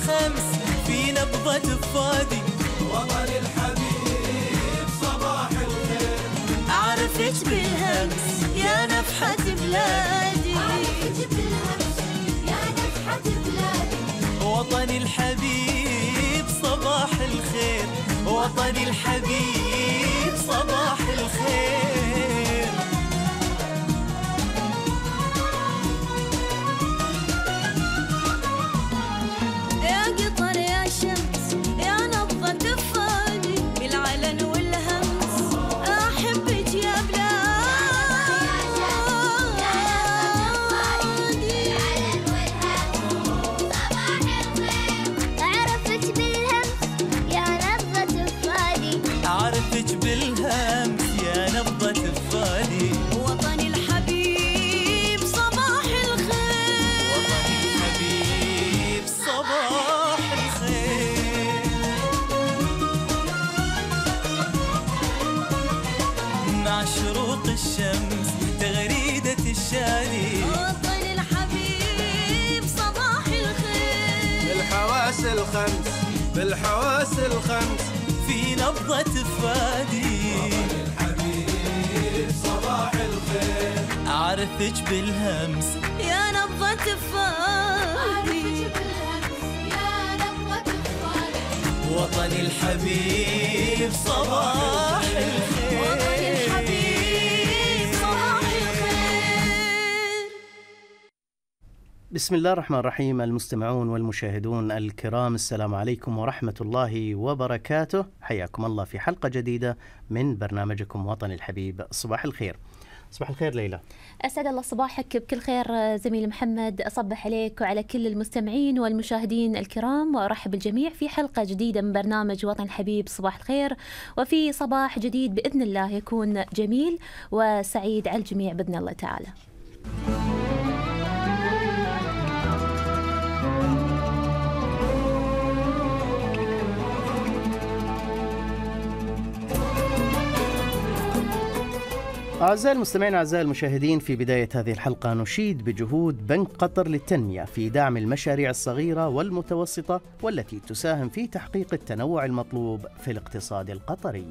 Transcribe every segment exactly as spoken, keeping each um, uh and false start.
الخمس في نبضة فادي. وطني الحبيب صباح الخير، عرفت بالهمس يا نفحة بلادي. عرفت بالهمس يا نفحة بلادي. وطني الحبيب صباح الخير، وطني الحبيب صباح الخير. يا قطر يا شمس يا نبضة فادي، بالعلن والهمس أحبك يا بلادي. عرفت بالهمس يا نبضة فادي. عرفت بالهمس يا نبضة فادي. وطني الحبيب صباح الخير. وطني الحبيب صباح الخير. مع شروق الشمس تغريدة الشادي. وطني الحبيب صباح الخير. بالحواس الخمس بالحواس الخمس في نبضة فادي. وطني الحبيب صباح الخير، عرفت بالهمس يا نبضة فادي. يا نبضة فادي. وطني الحبيب صباح الخير. وطني الحبيب صباح الخير. بسم الله الرحمن الرحيم. المستمعون والمشاهدون الكرام، السلام عليكم ورحمة الله وبركاته. حياكم الله في حلقة جديدة من برنامجكم وطن الحبيب. صباح الخير. صباح الخير ليلى. أسعد الله صباحك بكل خير زميل محمد. أصبح عليك وعلى كل المستمعين والمشاهدين الكرام، وأرحب بالجميع في حلقة جديدة من برنامج وطن الحبيب. صباح الخير، وفي صباح جديد بإذن الله يكون جميل وسعيد على الجميع بإذن الله تعالى. أعزائي المستمعين أعزائي المشاهدين، في بداية هذه الحلقة نشيد بجهود بنك قطر للتنمية في دعم المشاريع الصغيرة والمتوسطة والتي تساهم في تحقيق التنوع المطلوب في الاقتصاد القطري.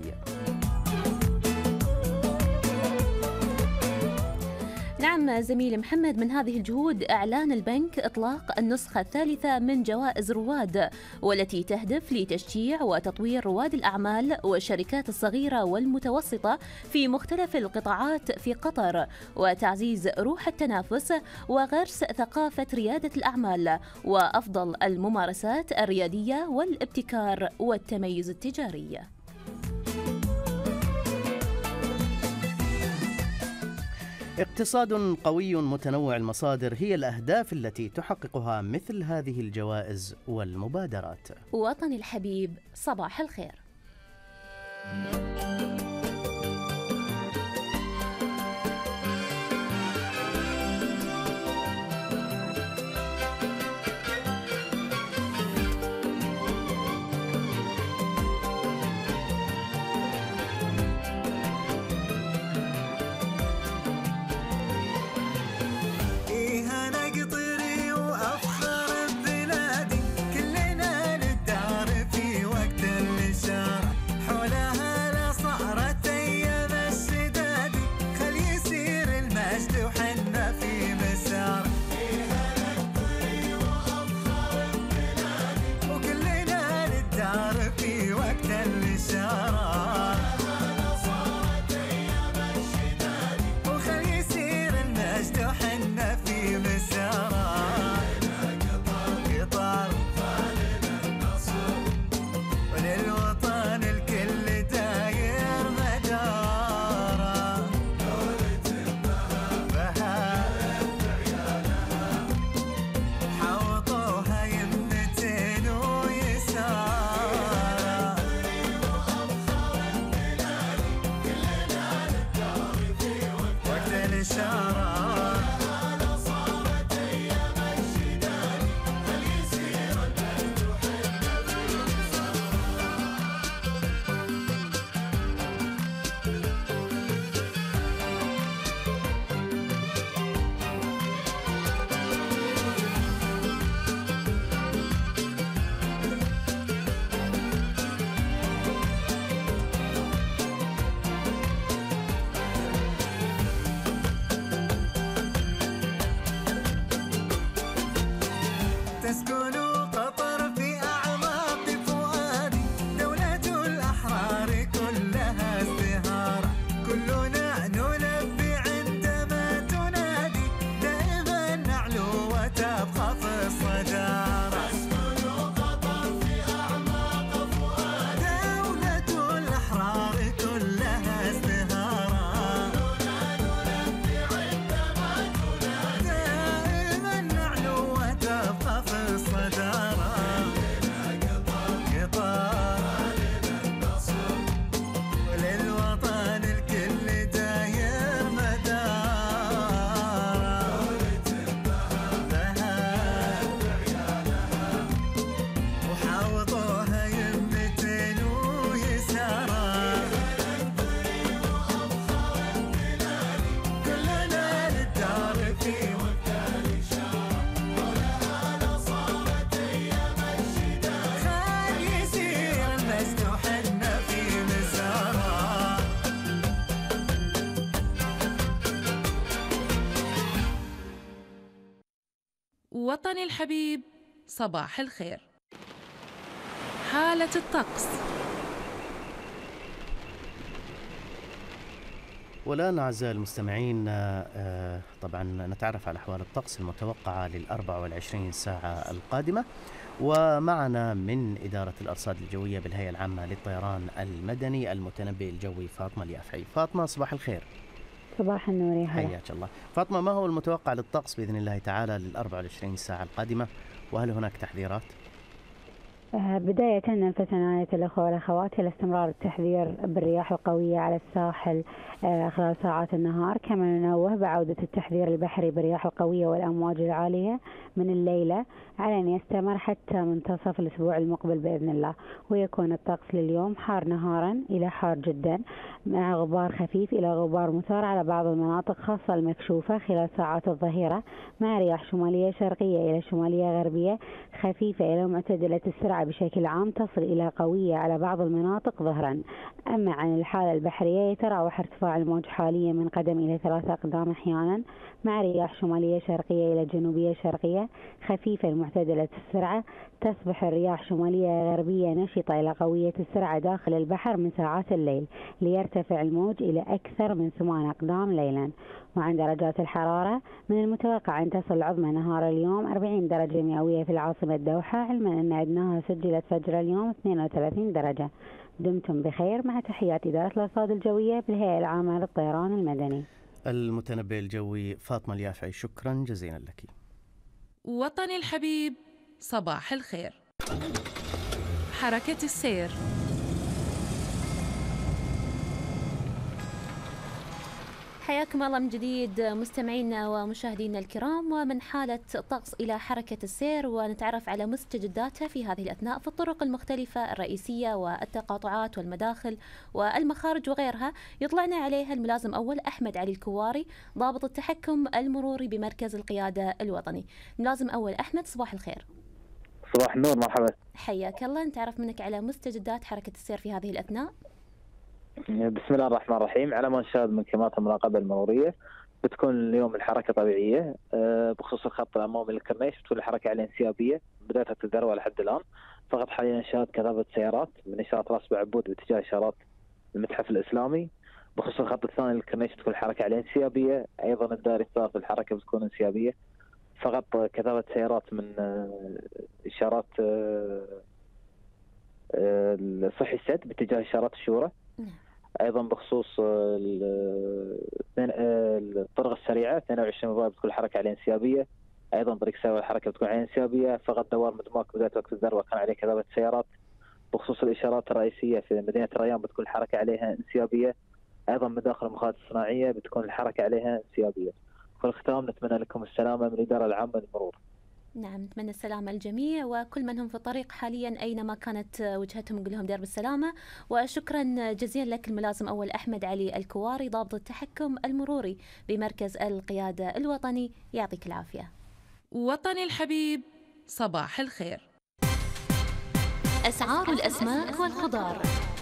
نعم زميلي محمد، من هذه الجهود إعلان البنك إطلاق النسخة الثالثة من جوائز رواد، والتي تهدف لتشجيع وتطوير رواد الأعمال والشركات الصغيرة والمتوسطة في مختلف القطاعات في قطر، وتعزيز روح التنافس وغرس ثقافة ريادة الأعمال وأفضل الممارسات الريادية والابتكار والتميز التجاري. اقتصاد قوي متنوع المصادر هي الأهداف التي تحققها مثل هذه الجوائز والمبادرات. وطن الحبيب صباح الخير. وطني الحبيب صباح الخير. حالة الطقس. والآن أعزائي المستمعين آه، طبعا نتعرف على أحوال الطقس المتوقعة للأربع والعشرين ساعة القادمة، ومعنا من إدارة الأرصاد الجوية بالهيئة العامة للطيران المدني المتنبئ الجوي فاطمة اليافعي. فاطمة صباح الخير. صباح النور يا هلا. حياك الله. فاطمة، ما هو المتوقع للطقس بإذن الله تعالى للأربع والعشرين ساعة القادمة، وهل هناك تحذيرات؟ آه، بداية نلفت عناية الأخوة والأخوات إلى استمرار التحذير بالرياح القوية على الساحل آه، خلال ساعات النهار، كما ننوه بعودة التحذير البحري بالرياح القوية والأمواج العالية من الليلة على أن يستمر حتى منتصف الأسبوع المقبل بإذن الله. ويكون الطقس لليوم حار نهارا إلى حار جدا، مع غبار خفيف إلى غبار مثار على بعض المناطق خاصة المكشوفة خلال ساعات الظهيرة، مع رياح شمالية شرقية إلى شمالية غربية خفيفة إلى معتدلة السرعة بشكل عام، تصل إلى قوية على بعض المناطق ظهرا. أما عن الحالة البحرية، يتراوح ارتفاع الموج حاليا من قدم إلى ثلاثة أقدام أحيانا، مع رياح شمالية شرقية إلى جنوبية شرقية خفيفة المعتدلة السرعة. تصبح الرياح شمالية غربية نشطة إلى قوية السرعة داخل البحر من ساعات الليل، ليرتفع الموج إلى أكثر من ثمان أقدام ليلا. وعن درجات الحرارة، من المتوقع أن تصل العظمى نهار اليوم أربعين درجة مئوية في العاصمة الدوحة، علما أن أدناها سجلت فجر اليوم اثنين وثلاثين درجة. دمتم بخير، مع تحيات إدارة الأرصاد الجوية بالهيئة العامة للطيران المدني. المتنبئ الجوي فاطمة اليافعي، شكرا جزيلا لك. وطني الحبيب صباح الخير. حركة السير. حياكم الله من جديد مستمعينا ومشاهدينا الكرام، ومن حالة الطقس إلى حركة السير، ونتعرف على مستجداتها في هذه الأثناء في الطرق المختلفة الرئيسية والتقاطعات والمداخل والمخارج وغيرها. يطلعنا عليها الملازم أول أحمد علي الكواري، ضابط التحكم المروري بمركز القيادة الوطني. ملازم أول أحمد، صباح الخير. صباح النور، مرحبا. حياك الله. نتعرف منك على مستجدات حركة السير في هذه الأثناء. بسم الله الرحمن الرحيم. على ما نشاهد من كاميرات المراقبة المرورية، بتكون اليوم الحركة طبيعية. بخصوص الخط الأمامي للكورنيش بتكون الحركة عليه انسيابية بداية الذروة لحد الآن. فقط حاليا نشاهد كثافة سيارات من إشارة راس بعبود باتجاه إشارات المتحف الإسلامي. بخصوص الخط الثاني للكورنيش بتكون الحركة عليه انسيابية، أيضا الدائري الثالث الحركة بتكون انسيابية. فقط كثافة سيارات من إشارات صحي السد باتجاه إشارات الشورى. ايضا بخصوص الطرق السريعه اثنين وعشرين مباراه بتكون الحركه عليه انسيابيه، ايضا طريق سريع الحركه بتكون عليه انسيابيه. فقط دوار مدماك بدايه وقت الذروه كان عليه كثافه سيارات. بخصوص الاشارات الرئيسيه في مدينه الريان بتكون الحركه عليها انسيابيه، ايضا مداخل المخازن الصناعيه بتكون الحركه عليها انسيابيه. في الختام نتمنى لكم السلامه من الاداره العامه للمرور. نعم، نتمنى السلامة الجميع وكل من هم في الطريق حاليا أينما كانت وجهتهم، نقول لهم درب السلامة. وشكرا جزيلا لك الملازم أول أحمد علي الكواري، ضابط التحكم المروري بمركز القيادة الوطني. يعطيك العافية. وطني الحبيب صباح الخير. أسعار الأسماك والخضار.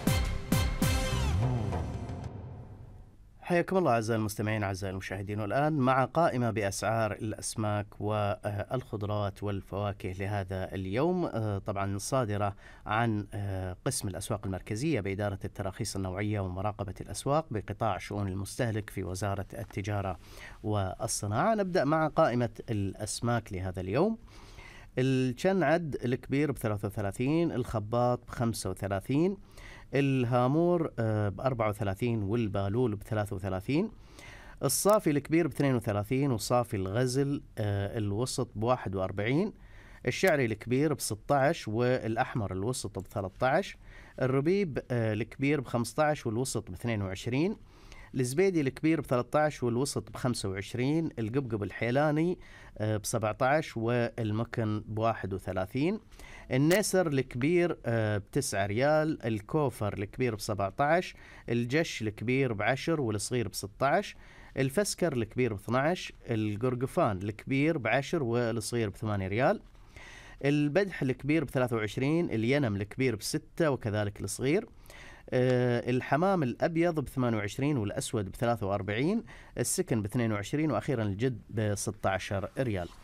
حياكم الله أعزائي المستمعين أعزائي المشاهدين، والآن مع قائمة بأسعار الأسماك والخضروات والفواكه لهذا اليوم، طبعا صادرة عن قسم الأسواق المركزية بإدارة التراخيص النوعية ومراقبة الأسواق بقطاع شؤون المستهلك في وزارة التجارة والصناعة. نبدأ مع قائمة الأسماك لهذا اليوم. الشنعد الكبير بثلاثة وثلاثين، الخباط بخمسة وثلاثين، الهامور بأربعة وثلاثين، والبالول بثلاثة وثلاثين، الصافي الكبير باثنين وثلاثين، وصافي الغزل الوسط بواحد وأربعين، الشعري الكبير بستة عشر، والأحمر الوسط بثلاثة عشر، الربيب الكبير بخمسة عشر والوسط باثنين وعشرين، الزبيدي الكبير بثلاثة عشر والوسط بخمسة وعشرين، القبقب الحيلاني بسبعة عشر والمكن بواحد وثلاثين، النسر الكبير بتسعة ريال، الكوفر الكبير بسبعة عشر، الجش الكبير بعشر والصغير بستة عشر، الفسكر الكبير باثنى عشر، القرقفان الكبير بعشر والصغير بثمانية ريال، البدح الكبير بثلاثة وعشرين، الينم الكبير بستة وكذلك الصغير، أه الحمام الأبيض بثمانية وعشرين والأسود بثلاثة وأربعين، السكن باثنين وعشرين، وأخيرا الجد بستة عشر ريال.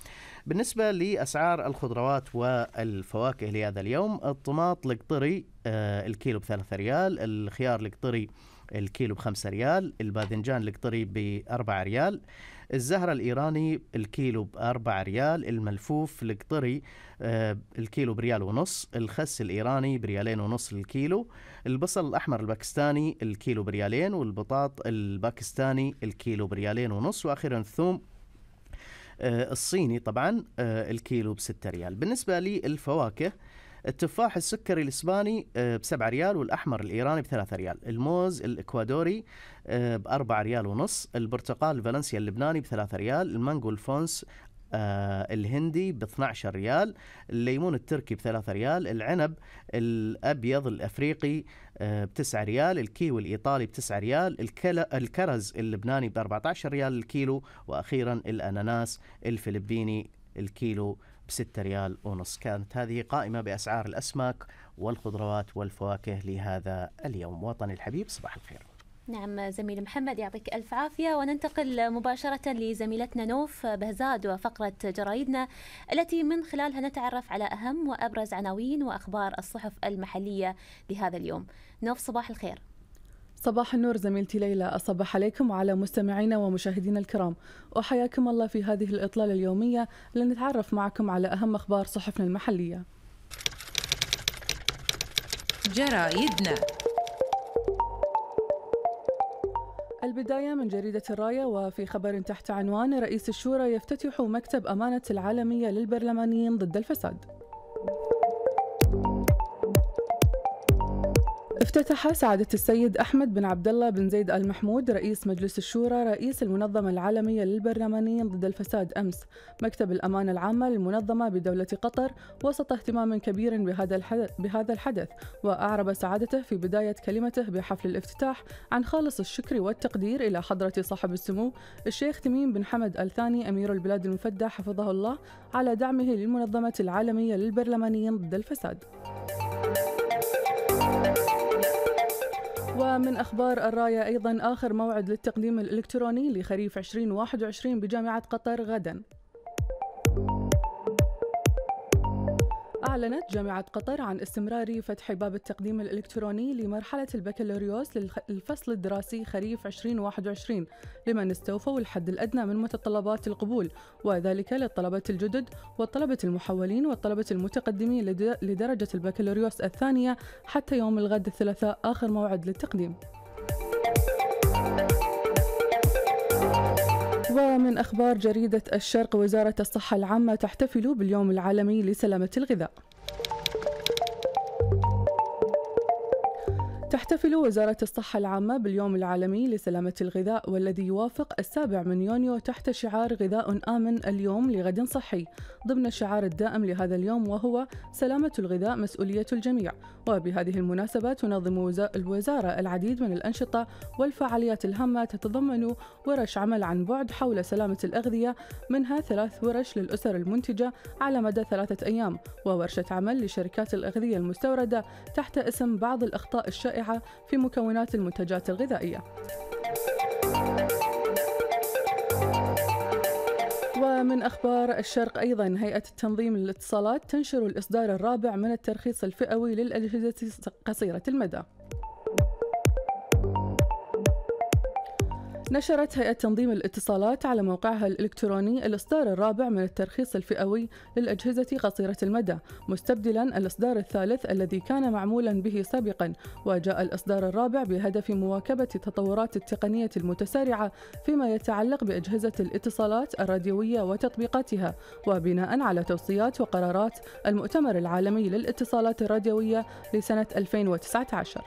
بالنسبة لأسعار الخضروات والفواكه لهذا اليوم، الطماط القطري آه الكيلو بثلاثة ريال، الخيار القطري الكيلو بخمسة ريال، الباذنجان القطري بأربعة ريال، الزهرة الإيراني الكيلو بأربعة ريال، الملفوف القطري آه الكيلو بريال ونص، الخس الإيراني بريالين ونص الكيلو، البصل الأحمر الباكستاني الكيلو بريالين، والبطاط الباكستاني الكيلو بريالين ونص، وأخيرا الثوم آه الصيني طبعا آه الكيلو بستة ريال. بالنسبة للفواكه، التفاح السكري الإسباني بسبعة ريال، والأحمر الإيراني بثلاثة ريال، الموز الإكوادوري بأربعة ريال ونص، البرتقال فالنسيا اللبناني بثلاثة ريال، المانجو الفونس آه الهندي ب اثني عشر ريال، الليمون التركي بثلاثة ريال، العنب الأبيض الأفريقي آه بتسعة ريال، الكيوي الإيطالي بتسعة ريال، الكرز اللبناني بأربعة عشر ريال الكيلو، وأخيرا الأناناس الفلبيني الكيلو بستة ريال ونص. كانت هذه قائمة بأسعار الأسماك والخضروات والفواكه لهذا اليوم. وطني الحبيب، صباح الخير. نعم زميل محمد، يعطيك ألف عافية. وننتقل مباشرة لزميلتنا نوف بهزاد وفقرة جرايدنا التي من خلالها نتعرف على أهم وأبرز عناوين وأخبار الصحف المحلية لهذا اليوم. نوف، صباح الخير. صباح النور زميلتي ليلى، أصبح عليكم وعلى مستمعينا ومشاهدينا الكرام، وحياكم الله في هذه الإطلالة اليومية لنتعرف معكم على أهم أخبار صحفنا المحلية. جرايدنا. البداية من جريدة الراية، وفي خبر تحت عنوان رئيس الشورى يفتتح مكتب أمانة العالمية للبرلمانيين ضد الفساد. افتتح سعادة السيد أحمد بن عبد الله بن زيد آل محمود رئيس مجلس الشورى رئيس المنظمة العالمية للبرلمانيين ضد الفساد أمس مكتب الأمانة العامة للمنظمة بدولة قطر وسط اهتمام كبير بهذا الحدث, بهذا الحدث وأعرب سعادته في بداية كلمته بحفل الافتتاح عن خالص الشكر والتقدير إلى حضرة صاحب السمو الشيخ تميم بن حمد آل ثاني أمير البلاد المفدى حفظه الله على دعمه للمنظمة العالمية للبرلمانيين ضد الفساد. ومن أخبار الراية أيضا، آخر موعد للتقديم الإلكتروني لخريف عشرين واحد وعشرين بجامعة قطر غدا. أعلنت جامعة قطر عن استمرار فتح باب التقديم الإلكتروني لمرحلة البكالوريوس للفصل الدراسي خريف عشرين واحد وعشرين لمن استوفوا الحد الأدنى من متطلبات القبول، وذلك للطلبة الجدد والطلبة المحولين والطلبة المتقدمين لدرجة البكالوريوس الثانية حتى يوم الغد الثلاثاء آخر موعد للتقديم. ومن أخبار جريدة الشرق، وزارة الصحة العامة تحتفل باليوم العالمي لسلامة الغذاء. تحتفل وزارة الصحة العامة باليوم العالمي لسلامة الغذاء والذي يوافق السابع من يونيو تحت شعار غذاء آمن اليوم لغد صحي، ضمن الشعار الدائم لهذا اليوم وهو سلامة الغذاء مسؤولية الجميع. وبهذه المناسبة تنظم الوزارة العديد من الأنشطة والفعاليات الهامة تتضمن ورش عمل عن بعد حول سلامة الأغذية، منها ثلاث ورش للأسر المنتجة على مدى ثلاثة أيام، وورشة عمل لشركات الأغذية المستوردة تحت اسم بعض الأخطاء الشائعة في مكونات المنتجات الغذائية. ومن أخبار الشرق أيضا، هيئة التنظيم للاتصالات تنشر الإصدار الرابع من الترخيص الفئوي للأجهزة قصيرة المدى. نشرت هيئة تنظيم الاتصالات على موقعها الإلكتروني الإصدار الرابع من الترخيص الفئوي للأجهزة قصيرة المدى، مستبدلا الإصدار الثالث الذي كان معمولا به سابقا. وجاء الإصدار الرابع بهدف مواكبة التطورات التقنية المتسارعة فيما يتعلق بأجهزة الاتصالات الراديوية وتطبيقاتها، وبناء على توصيات وقرارات المؤتمر العالمي للاتصالات الراديوية لسنة ألفين وتسعة عشر.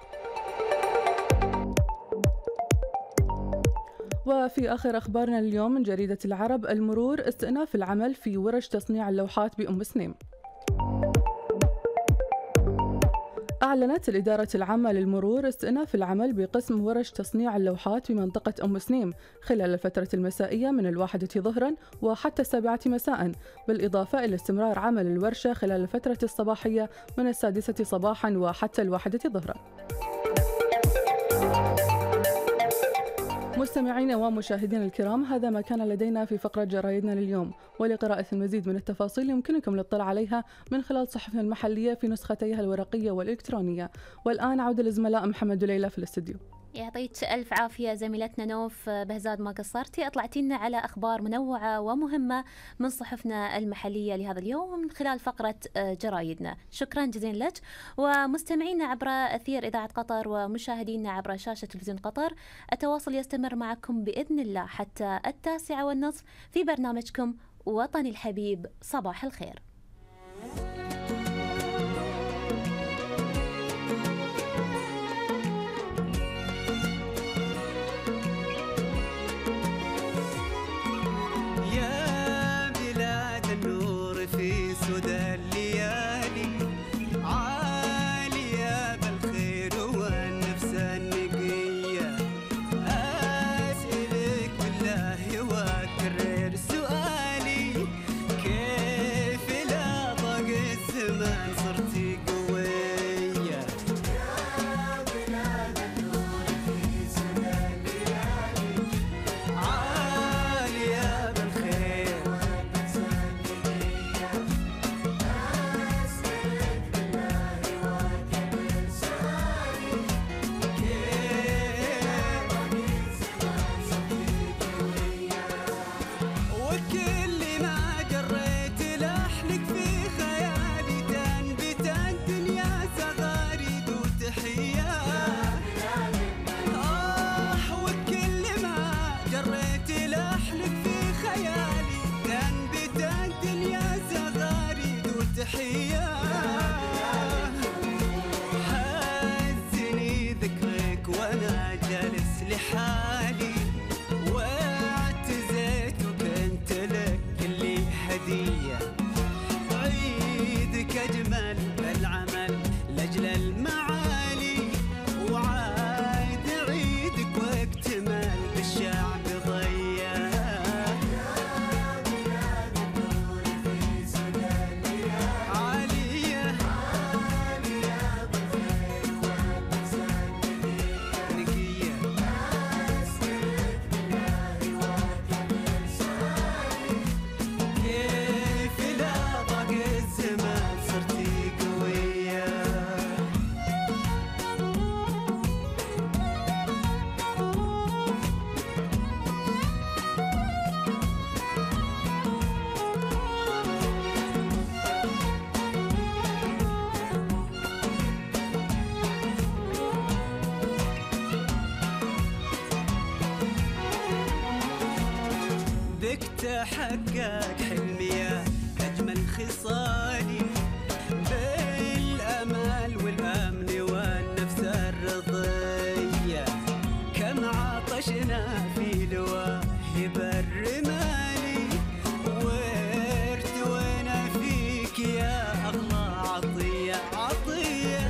وفي آخر أخبارنا اليوم من جريدة العرب، المرور استئناف العمل في ورش تصنيع اللوحات بأم سنيم. أعلنت الإدارة العامة للمرور استئناف العمل بقسم ورش تصنيع اللوحات بمنطقة أم سنيم خلال الفترة المسائية من الواحدة ظهرا وحتى السابعة مساء، بالإضافة إلى استمرار عمل الورشة خلال الفترة الصباحية من السادسة صباحا وحتى الواحدة ظهرا. مستمعينا ومشاهدينا الكرام، هذا ما كان لدينا في فقرة جرايدنا لليوم، ولقراءة المزيد من التفاصيل يمكنكم الاطلاع عليها من خلال صحفنا المحلية في نسختيها الورقية والإلكترونية. والآن عودة للزملاء محمد وليلى في الاستديو. يعطيك ألف عافية زميلتنا نوف بهزاد، ما قصرتي، أطلعتي لنا على أخبار منوعة ومهمة من صحفنا المحلية لهذا اليوم من خلال فقرة جرايدنا. شكرا جزيلا لك. ومستمعينا عبر أثير إذاعة قطر ومشاهدينا عبر شاشة تلفزيون قطر، التواصل يستمر معكم بإذن الله حتى التاسعة والنصف في برنامجكم وطني الحبيب. صباح الخير. تحقق حلمي يا أجمل خصالي بالأمل والأمن والنفس الرضية. كم عطشنا في لواهب الرمالي وارتوينا فيك يا أغلى عطية عطية.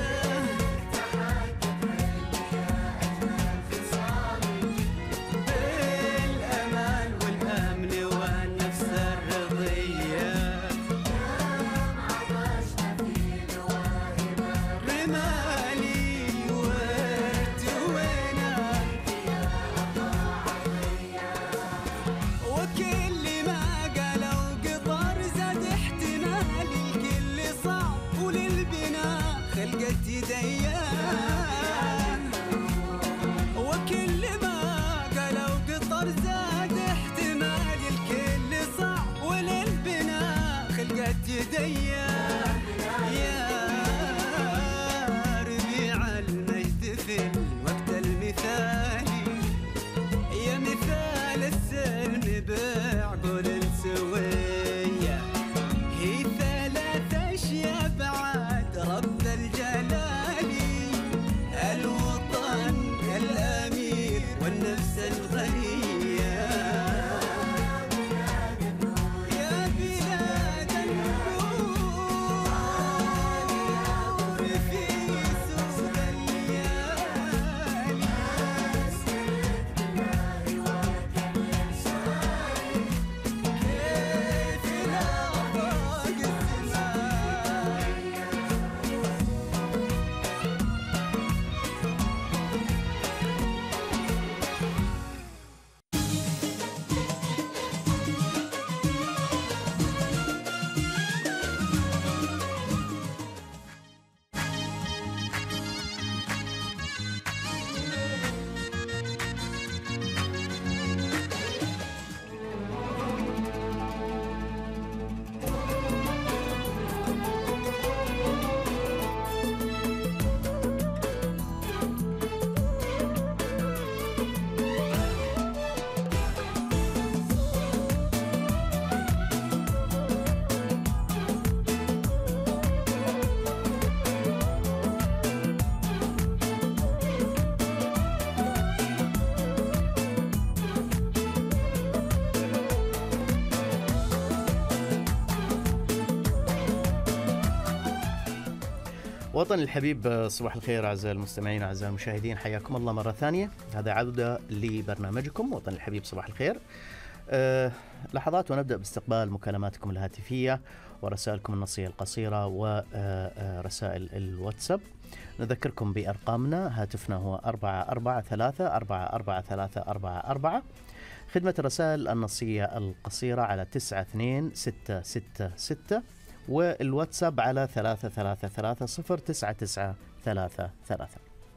وطني الحبيب، صباح الخير أعزائي المستمعين أعزائي المشاهدين، حياكم الله مرة ثانية. هذا عودة لبرنامجكم وطني الحبيب صباح الخير. أه لحظات ونبدأ باستقبال مكالماتكم الهاتفية ورسائلكم النصية القصيرة ورسائل الواتساب. نذكركم بأرقامنا، هاتفنا هو أربعة أربعة ثلاثة أربعة أربعة ثلاثة أربعة أربعة. خدمة الرسائل النصية القصيرة على تسعة اثنين ستة ستة ستة، والواتساب على ثلاثة ثلاثة ثلاثة صفر تسعة تسعة ثلاثة ثلاثة.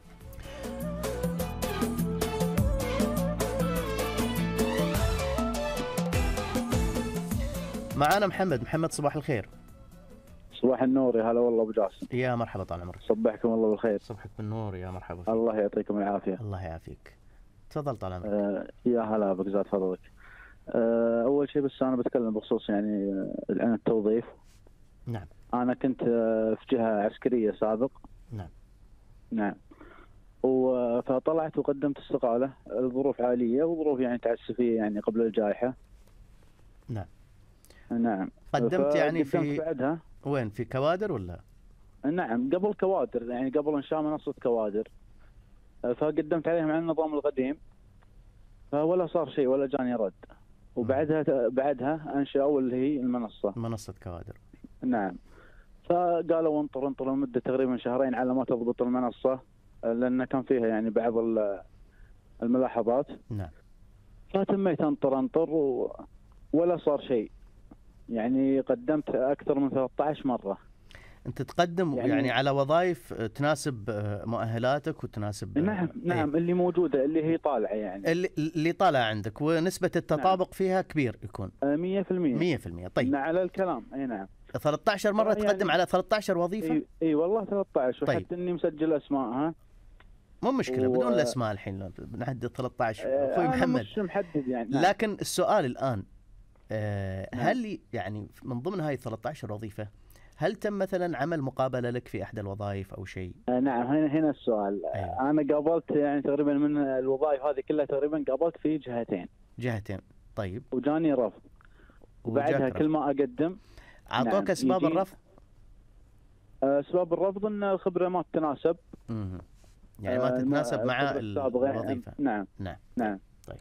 معانا محمد. محمد صباح الخير. صباح النور، يا هلا والله ابو جاسم. يا مرحبا، طال عمرك. صبحكم الله بالخير. صبحك بالنور، يا مرحبا فيك. الله يعطيكم العافيه. الله يعافيك. تفضل طال عمرك. آه يا هلا بك، زاد فضلك. آه اول شيء بس انا بتكلم بخصوص يعني آه، عن التوظيف. نعم. انا كنت آه، في جهه عسكريه سابق. نعم. نعم. و- فطلعت وقدمت استقاله، الظروف عاليه وظروف يعني تعسفيه يعني قبل الجائحه. نعم. نعم. قدمت يعني فقدمت في بعدها. وين، في كوادر ولا؟ نعم، قبل كوادر، يعني قبل انشاء منصه كوادر. آه، فقدمت عليهم على النظام القديم، فولا صار شيء ولا جاني رد. وبعدها بعدها انشأوا اللي هي المنصه. منصة كوادر. نعم. فقالوا انطر انطر لمده تقريبا شهرين على ما تضبط المنصه، لان كان فيها يعني بعض ال- الملاحظات. نعم. فتميت انطر انطر و... ولا صار شيء. يعني قدمت اكثر من ثلاثة عشر مره. انت تقدم يعني, يعني- يعني على وظائف تناسب مؤهلاتك وتناسب. نعم نعم ايه؟ اللي موجوده اللي هي طالعه يعني اللي, اللي طالع عندك ونسبة التطابق نعم. فيها كبير يكون. مية في المية. مية في المية. طيب. على الكلام. اي نعم. ثلاثة عشر مرة يعني تقدم على ثلاثة عشر وظيفة؟ اي, اي والله ثلاثة عشر. طيب. وحتى اني مسجل اسمائها. مو مشكلة و... بدون الاسماء الحين نحدد ثلاثة عشر. اخوي محمد مش محدد يعني. نعم. لكن السؤال الان آه نعم. هل يعني من ضمن هاي ثلاثة عشر وظيفة هل تم مثلا عمل مقابلة لك في احدى الوظائف او شيء؟ آه نعم، هنا هنا السؤال. أيوة. انا قابلت يعني تقريبا من الوظائف هذه كلها تقريبا قابلت في جهتين. جهتين. طيب. وجاني رفض. وبعدها كل ما اقدم اعطوك نعم. اسباب الرفض؟ اسباب الرفض ان الخبره ما تتناسب. امم يعني ما تتناسب آه مع الوظيفه. نعم نعم نعم. طيب.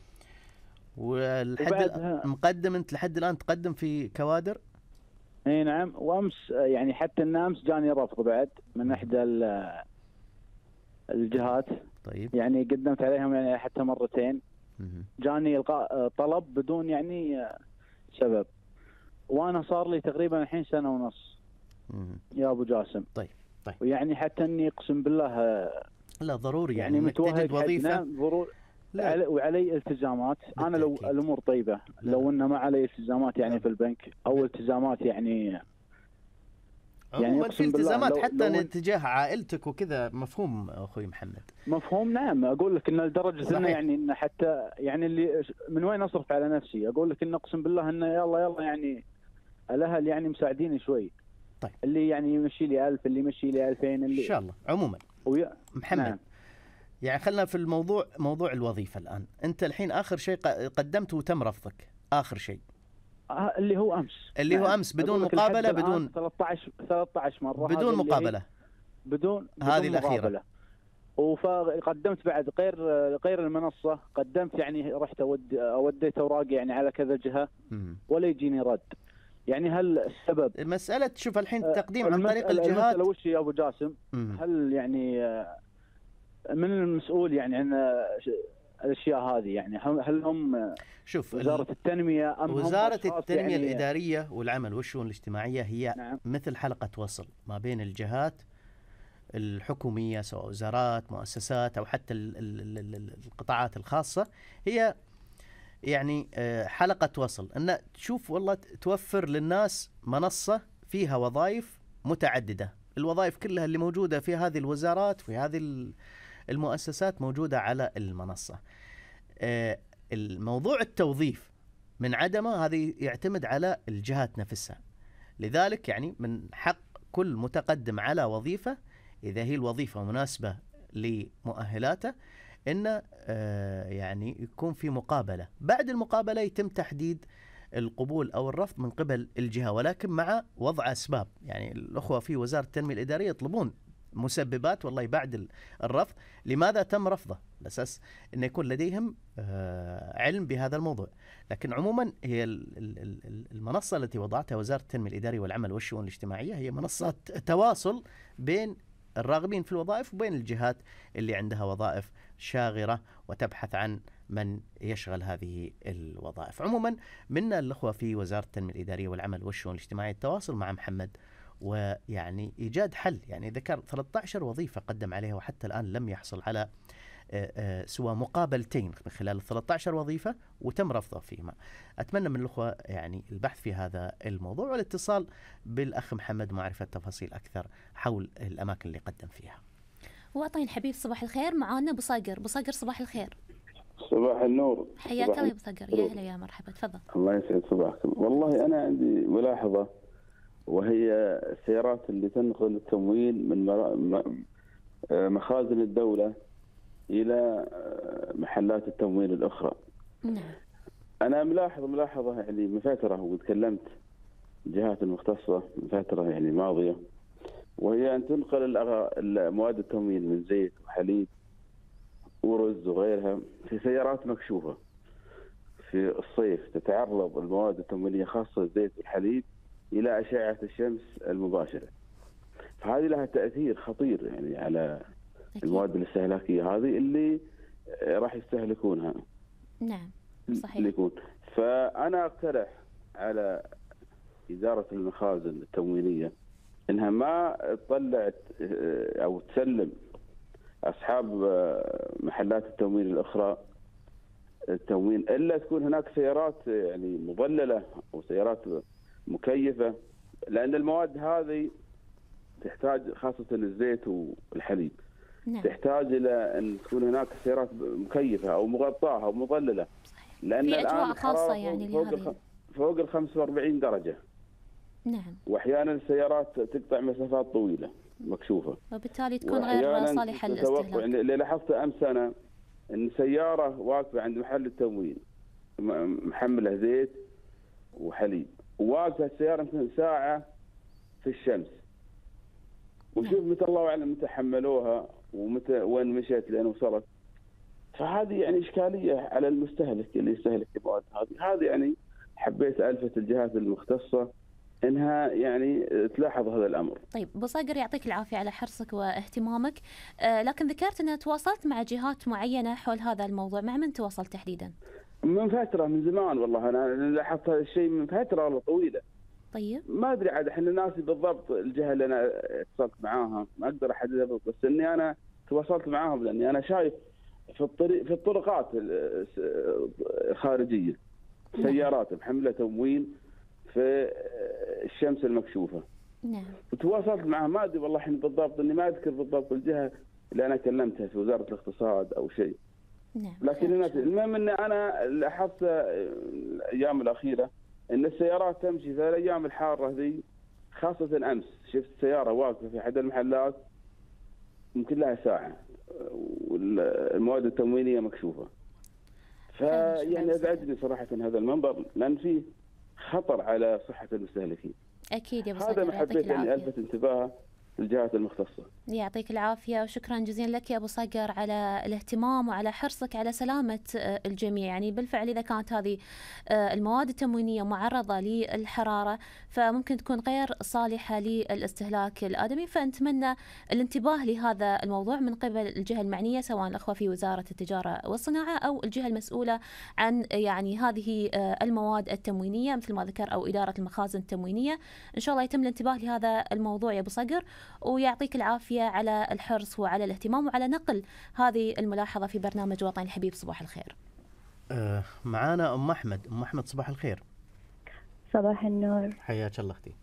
والحد مقدم انت لحد الان تقدم في كوادر؟ اي نعم. وامس يعني حتى ان امس جاني رفض بعد من احدى الجهات. طيب. يعني قدمت عليهم يعني حتى مرتين. جاني القاء طلب بدون يعني سبب، وانا صار لي تقريبا الحين سنه ونص يا ابو جاسم. طيب طيب. ويعني حتى اني اقسم بالله لا ضروري يعني, يعني متوهق وظيفه ضروري وعلي التزامات. انا لو الامور طيبه، لا. لو انه ما علي التزامات يعني لا. في البنك او التزامات يعني يعني في التزامات حتى لو تجاه عائلتك وكذا. مفهوم اخوي محمد؟ مفهوم. نعم. اقول لك ان لدرجه انه يعني ان حتى يعني اللي من وين اصرف على نفسي. اقول لك ان اقسم بالله انه يلا يلا يعني الاهل يعني مساعديني شوي. طيب. اللي يعني يمشي لي ألف، اللي يمشي لي ألفين، اللي ان شاء الله. عموما ويا... محمد نعم. يعني خلنا في الموضوع، موضوع الوظيفه الان. انت الحين اخر شيء قدمت وتم رفضك اخر شيء آه اللي هو امس. اللي هو امس بدون مقابله. بدون ثلاثة عشر ثلاثة عشر مره بدون مقابله. بدون, بدون هذه الاخيره. وقدمت بعد غير غير المنصه. قدمت يعني رحت اود اوديت اوراقي يعني على كذا جهه ولا يجيني رد. يعني هل السبب مساله شوف الحين التقديم عن طريق الجهات وش يا ابو جاسم؟ مم. هل يعني من المسؤول يعني عن الاشياء هذه؟ يعني هل هم شوف وزاره التنميه ام وزاره هم التنميه يعني الاداريه والعمل والشؤون الاجتماعيه هي نعم. مثل حلقه وصل ما بين الجهات الحكوميه سواء وزارات مؤسسات او حتى القطاعات الخاصه. هي يعني حلقه وصل ان تشوف والله توفر للناس منصه فيها وظائف متعدده. الوظائف كلها اللي موجوده في هذه الوزارات في هذه المؤسسات موجوده على المنصه. الموضوع التوظيف من عدمه هذه يعتمد على الجهات نفسها. لذلك يعني من حق كل متقدم على وظيفه إذا هي الوظيفة مناسبة لمؤهلاته إنه آه يعني يكون في مقابلة. بعد المقابلة يتم تحديد القبول أو الرفض من قبل الجهة، ولكن مع وضع أسباب. يعني الأخوة في وزارة التنمية الإدارية يطلبون مسببات والله بعد الرفض لماذا تم رفضه، لأساس أن يكون لديهم علم بهذا الموضوع. لكن عموما هي المنصة التي وضعتها وزارة التنمية الإدارية والعمل والشؤون الاجتماعية هي منصة تواصل بين الراغبين في الوظائف وبين الجهات اللي عندها وظائف شاغرة وتبحث عن من يشغل هذه الوظائف. عموما منا الأخوة في وزارة التنمية الإدارية والعمل والشؤون الاجتماعية التواصل مع محمد ويعني إيجاد حل. يعني ذكر ثلاثة عشر وظيفة قدم عليها وحتى الآن لم يحصل على سوى مقابلتين من خلال ثلاثة عشر وظيفة وتم رفضه فيهما. أتمنى من الأخوة يعني البحث في هذا الموضوع والاتصال بالأخ محمد ومعرفة تفاصيل أكثر حول الأماكن اللي قدم فيها. وطين الحبيب صباح الخير، معانا أبو صقر. أبو صقر صباح الخير. صباح النور. حياك الله يا أبو صقر. يا هلا يا مرحبا، تفضل. الله يسعد صباحكم. والله أنا عندي ملاحظة، وهي السيارات اللي تنقل التموين من مخازن الدولة إلى محلات التموين الأخرى. نعم. أنا ملاحظ ملاحظة يعني من فترة وتكلمت الجهات المختصة من فترة يعني ماضية، وهي أن تنقل المواد التموين من زيت وحليب ورز وغيرها في سيارات مكشوفة. في الصيف تتعرض المواد التموينية خاصة الزيت والحليب إلى أشعة الشمس المباشرة، فهذه لها تأثير خطير يعني على المواد الاستهلاكية هذه اللي راح يستهلكونها. نعم صحيح. يكون. فأنا أقترح على إدارة المخازن التموينية إنها ما تطلعت أو تسلم أصحاب محلات التموين الأخرى التموين إلا تكون هناك سيارات يعني مظللة أو سيارات مكيفة، لأن المواد هذه تحتاج خاصة الزيت والحليب. نعم. تحتاج إلى أن تكون هناك سيارات مكيفة أو مغطاة أو مظللة، لأن في الآن أجواء خاصة يعني فوق لهذه. فوق ال خمسة وأربعين درجة. نعم. وأحيانا السيارات تقطع مسافات طويلة مكشوفة، وبالتالي تكون غير صالحة للاستهلاك. يعني اللي لاحظته أمس أنا أن سيارة واقفة عند محل التموين محملة زيت وحليب، وواقفة السيارة يمكن ساعة في الشمس، وشوف متى الله أعلم متى حملوها ومتى وين مشيت لين وصلت. فهذه يعني إشكالية على المستهلك اللي يستهلك المواد هذه. هذه يعني حبيت ألفت الجهات المختصة انها يعني تلاحظ هذا الامر. طيب ابو صقر يعطيك العافيه على حرصك واهتمامك، آه لكن ذكرت ان تواصلت مع جهات معينه حول هذا الموضوع، مع من تواصلت تحديدا؟ من فتره، من زمان والله، انا لاحظت هذا الشيء من فتره والله طويله. طيب ما ادري عاد احنا ناسي بالضبط الجهه اللي انا اتصلت معاها، ما اقدر احددها بالضبط، بس اني انا تواصلت معاهم لاني انا شايف في الطريق في الطرقات الخارجيه سيارات محمله تموين في الشمس المكشوفه. نعم. وتواصلت معها، ما ادري والله الحين بالضبط، اني ما اذكر بالضبط الجهه اللي انا كلمتها في وزاره الاقتصاد او شيء. نعم. لكن هنا المهم ان انا لاحظت الايام الاخيره ان السيارات تمشي في الايام الحاره ذي، خاصه امس شفت سياره واقفه في احد المحلات يمكن لها ساعه والمواد التموينيه مكشوفه. فيعني ازعجني صراحه هذا المنظر، لان فيه خطر على صحة المستهلكين. أكيد يا أبو صقر. هذا ما حبيت يعني ألفت انتباه الجهات المختصة. يعطيك العافية وشكرا جزيلا لك يا أبو صقر على الاهتمام وعلى حرصك على سلامة الجميع. يعني بالفعل إذا كانت هذه المواد التموينية معرضة للحرارة فممكن تكون غير صالحة للاستهلاك الآدمي، فنتمنى الانتباه لهذا الموضوع من قبل الجهة المعنية، سواء الأخوة في وزارة التجارة والصناعة أو الجهة المسؤولة عن يعني هذه المواد التموينية مثل ما ذكر، أو إدارة المخازن التموينية. إن شاء الله يتم الانتباه لهذا الموضوع يا أبو صقر، ويعطيك العافية على الحرص وعلى الاهتمام وعلى نقل هذه الملاحظة في برنامج وطن الحبيب. صباح الخير. أه معانا أم أحمد. أم أحمد صباح الخير. صباح النور. حياك الله أختي.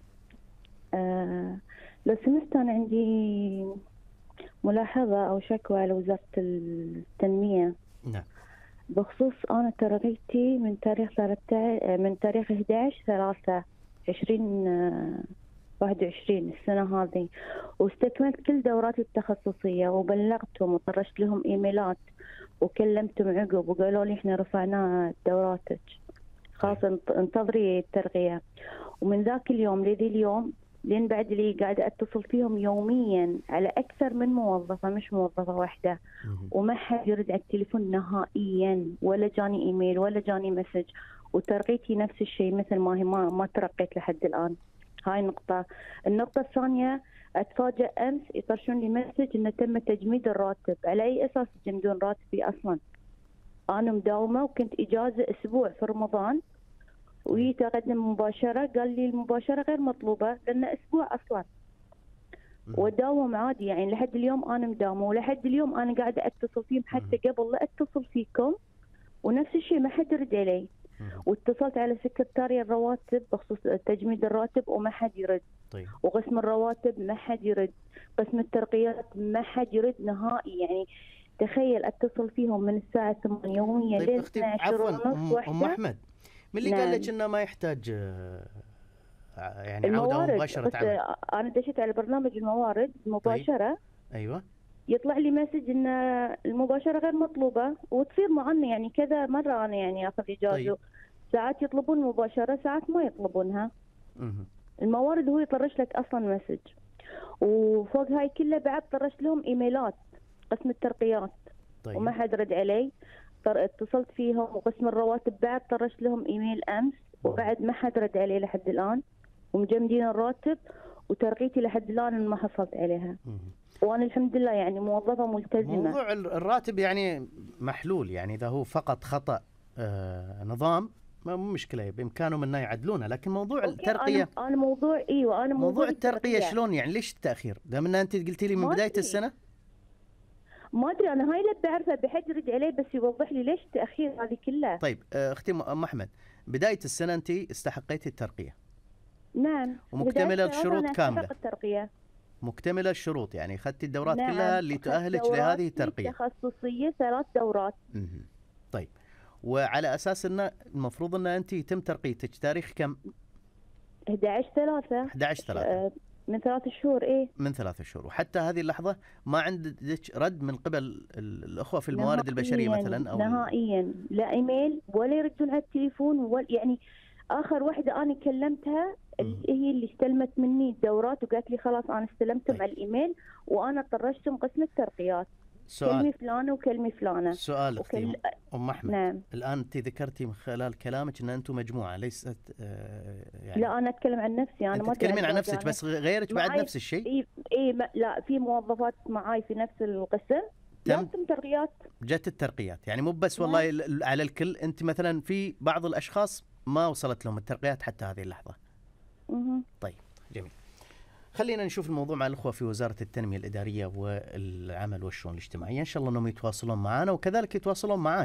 أه لو سمحت أنا عندي ملاحظة أو شكوى لوزارة التنمية. نعم. بخصوص أنا ترقيتي من تاريخ من تاريخ أحد عشر ثلاثة عشرين واحد وعشرين السنة هذه، واستكملت كل دوراتي التخصصية وبلغتهم وطرشت لهم إيميلات وكلمتهم عقب وقالوا لي إحنا رفعنا دوراتك خلاص انت- انتظري الترقية. ومن ذاك اليوم لذي اليوم لين بعد اللي قاعدة أتصل فيهم يوميا على أكثر من موظفة، مش موظفة واحدة، وما حد يرد على التليفون نهائيا، ولا جاني إيميل ولا جاني مسج. وترقيتي نفس الشيء مثل ما هي، ما ما ترقيت لحد الآن. هاي نقطة. النقطة الثانية، أتفاجأ أمس يطرشون لي مسج إنه تم تجميد الراتب. على أي أساس يجمدون راتبي أصلا؟ أنا مداومة وكنت إجازة أسبوع في رمضان، وجيت أقدم مباشرة، قال لي المباشرة غير مطلوبة لأن أسبوع أصلا. وداوم عادي يعني لحد اليوم أنا مداومة، ولحد اليوم أنا قاعدة أتصل فيهم حتى قبل لا أتصل فيكم، ونفس الشيء ما حد يرد علي. واتصلت على سكرتارية الرواتب بخصوص تجميد الراتب وما حد يرد. طيب. وقسم الرواتب ما حد يرد. قسم الترقيات ما حد يرد نهائي. يعني تخيل اتصل فيهم من الساعة ثمانية يوميا طيب لين اختي اثني عشر عفوا ونص ام واحدة. أم احمد، من اللي نعم. قال لك انه ما يحتاج آه، يعني عوده الموارد، مباشره بس عمل؟ انا دشيت على برنامج الموارد مباشرة. ايوه. يطلع لي مسج ان المباشرة غير مطلوبة، وتصير معنا يعني كذا مرة انا يعني اخذ اجازة. طيب. ساعات يطلبون مباشرة، ساعات ما يطلبونها. مهم. الموارد هو يطرش لك اصلا مسج. وفوق هاي كلها بعد طرش لهم ايميلات قسم الترقيات. طيب. وما حد رد علي. طر... اتصلت فيهم، وقسم الرواتب بعد طرش لهم ايميل امس، وبعد ما حد رد علي لحد الان. ومجمدين الراتب، وترقيتي لحد الان ما حصلت عليها. وانا الحمد لله يعني موظفه ملتزمه. موضوع الراتب يعني محلول، يعني اذا هو فقط خطأ آه نظام ما مو مشكله، بامكانهم انه يعدلونه، لكن موضوع الترقيه انا, أنا موضوع ايوه انا موضوع, موضوع الترقيه شلون يعني؟ ليش التاخير؟ دام ان انت قلتي لي من بدايه أدري. السنه. ما ادري انا هاي اللي بعرفها، بحد يرد علي بس يوضح لي ليش التاخير هذه كلها. طيب اختي ام احمد، بدايه السنه انت استحقيتي الترقيه. نعم. ومكتمله الشروط كامله. الترقيه. مكتمله الشروط، يعني اخذتي الدورات نعم. كلها اللي تؤهلك لهذه الترقيه. تخصصيه ثلاث دورات. مم. طيب، وعلى اساس انه المفروض ان انت يتم ترقيتك تاريخ كم؟ أحد عشر ثلاثة. أحد عشر ثلاثة. آه من ثلاث شهور. ايه من ثلاث شهور، وحتى هذه اللحظه ما عندك رد من قبل الاخوه في الموارد البشريه مثلا او نهائيا لا ايميل ولا يردون على التليفون ولا يعني. اخر واحده انا كلمتها اللي هي اللي استلمت مني الدورات وقالت لي خلاص انا استلمتهم طيب. على الايميل، وانا طرشتهم قسم الترقيات. سؤال. كلمه فلانه وكلمه فلانه. سؤال اختي وكل... ام احمد. نعم. الان انت ذكرتي من خلال كلامك ان انتم مجموعه ليست آه يعني لا انا اتكلم عن نفسي. انا ما تتكلمين عن نفسك بس غيرك بعد نفس الشيء. اي اي لا في موظفات معاي في نفس القسم تم تم ترقيات. جت الترقيات يعني مو بس والله نعم. على الكل. انت مثلا في بعض الاشخاص ما وصلت لهم الترقيات حتى هذه اللحظه. مه. طيب جميل. خلينا نشوف الموضوع مع الأخوة في وزارة التنمية الإدارية والعمل والشؤون الاجتماعية، إن شاء الله أنهم يتواصلون معنا وكذلك يتواصلون معاك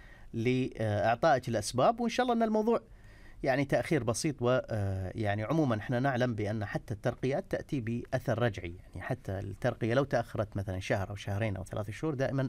لإعطائك الأسباب، وإن شاء الله أن الموضوع يعني تأخير بسيط. ويعني عموما احنا نعلم بأن حتى الترقيات تأتي بأثر رجعي، يعني حتى الترقية لو تأخرت مثلا شهر أو شهرين أو ثلاث شهور دائما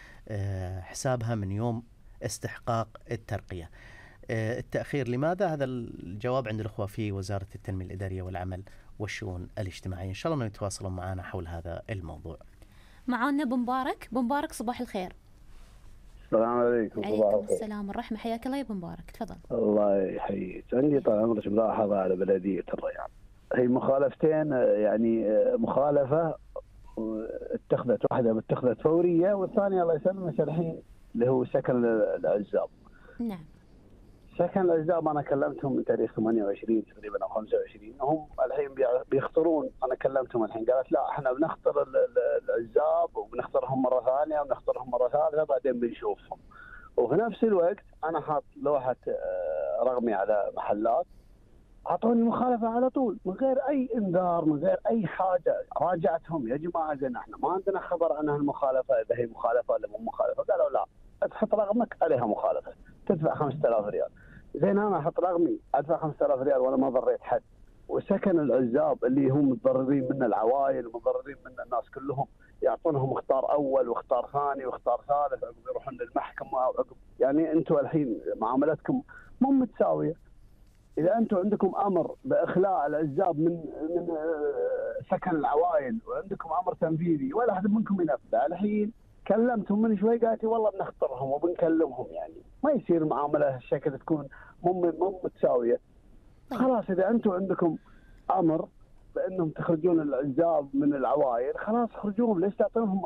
حسابها من يوم استحقاق الترقية. التأخير لماذا؟ هذا الجواب عند الأخوة في وزارة التنمية الإدارية والعمل والشؤون الاجتماعية، إن شاء الله أنهم يتواصلون معنا حول هذا الموضوع. معانا بمبارك. بمبارك صباح الخير. السلام عليكم. صباح الخير. السلام والرحمة، حياك الله يا بمبارك، تفضل. الله يحييك. عندي طال عمرك ملاحظة على بلدية الريان، هي مخالفتين، يعني مخالفة اتخذت، واحدة اتخذت فورية والثانية الله يسلمك الحين اللي هو سكن العزاب. نعم. سكن العزاب أنا كلمتهم من تاريخ ثمانية وعشرين تقريبا أو خمسة وعشرين، هم الحين بيخطرون. أنا كلمتهم الحين قالت لا احنا بنخطر العزاب وبنخطرهم مرة ثانية وبنخطرهم مرة ثالثة بعدين بنشوفهم. وفي نفس الوقت أنا حاط لوحة رقمي على محلات، أعطوني مخالفة على طول من غير أي إنذار من غير أي حاجة. راجعتهم يا جماعة زين احنا ما عندنا خبر عن هالمخالفة، إذا هي مخالفة ولا مو مخالفة. قالوا لا تحط رقمك عليها مخالفة تدفع خمسة آلاف ريال. زين انا احط رقمي ادفع خمسة آلاف ريال وانا ما ضريت حد. وسكن العزاب اللي هم متضررين من العوائل ومتضررين من الناس كلهم يعطونهم اختار اول واختار ثاني واختار ثالث، عقب يروحون للمحكمه وعقب. يعني انتم الحين معاملتكم مو متساويه. اذا انتم عندكم امر باخلاء العزاب من من سكن العوائل وعندكم امر تنفيذي ولا احد منكم ينفذه. الحين كلمتهم من شوي قالت والله بنخطرهم وبنكلمهم، يعني ما يصير معامله الشكل تكون مو مو متساويه. خلاص اذا انتم عندكم امر بانهم تخرجون العزاب من العوائل، خلاص خرجوهم، ليش تعطونهم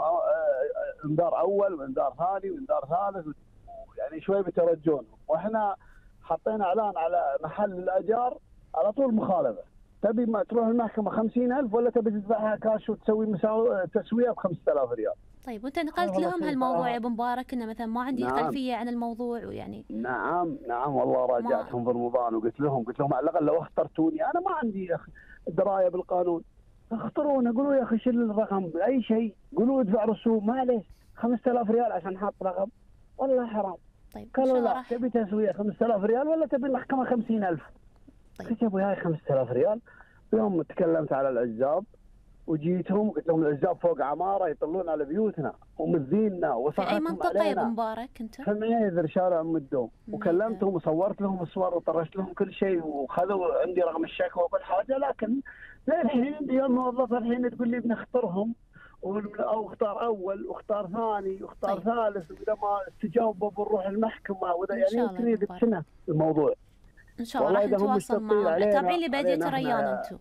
انذار اول وانذار ثاني وانذار ثالث؟ يعني شوي بترجونهم. واحنا حطينا اعلان على محل الاجار على طول مخالفه. تبي ما تروح المحكمه خمسين ألف ولا تبي تدفعها كاش وتسوي مساو... تسويه ب خمسة آلاف ريال؟ طيب وانت نقلت لهم هالموضوع يا ابو مبارك انه مثلا ما عندي نعم. خلفيه عن الموضوع ويعني نعم نعم والله راجعتهم في رمضان وقلت لهم قلت لهم على الاقل لو اخترتوني انا ما عندي يا اخي درايه بالقانون، اخترونا قولوا يا اخي شيل الرقم اي شيء، قولوا ادفع رسوم معليش خمسة آلاف ريال عشان حاط رقم، والله حرام. طيب قالوا لا تبي تسويه خمسة آلاف ريال ولا تبي المحكمه خمسين ألف؟ قلت يا ابوي هاي خمسة آلاف ريال. يوم تكلمت على العزاب وجيتهم قلت لهم العزاب فوق عماره يطلون على بيوتنا ومذيننا وصحتهم علينا. في اي منطقه يا ابو مبارك انت؟ في معيذر شارع ام الدوم. وكلمتهم وصورت لهم الصور وطرشت لهم كل شيء وخذوا عندي رقم الشكوى وكل حاجه، لكن للحين يا الموظفه الحين تقول لي بنختارهم او اختار اول واختار ثاني واختار طيب. ثالث، واذا ما استجابوا بنروح المحكمه، واذا يعني يمكن يقعد سنه الموضوع. ان شاء الله راح نتواصل معهم. تابعين لبلديه الريان انتم؟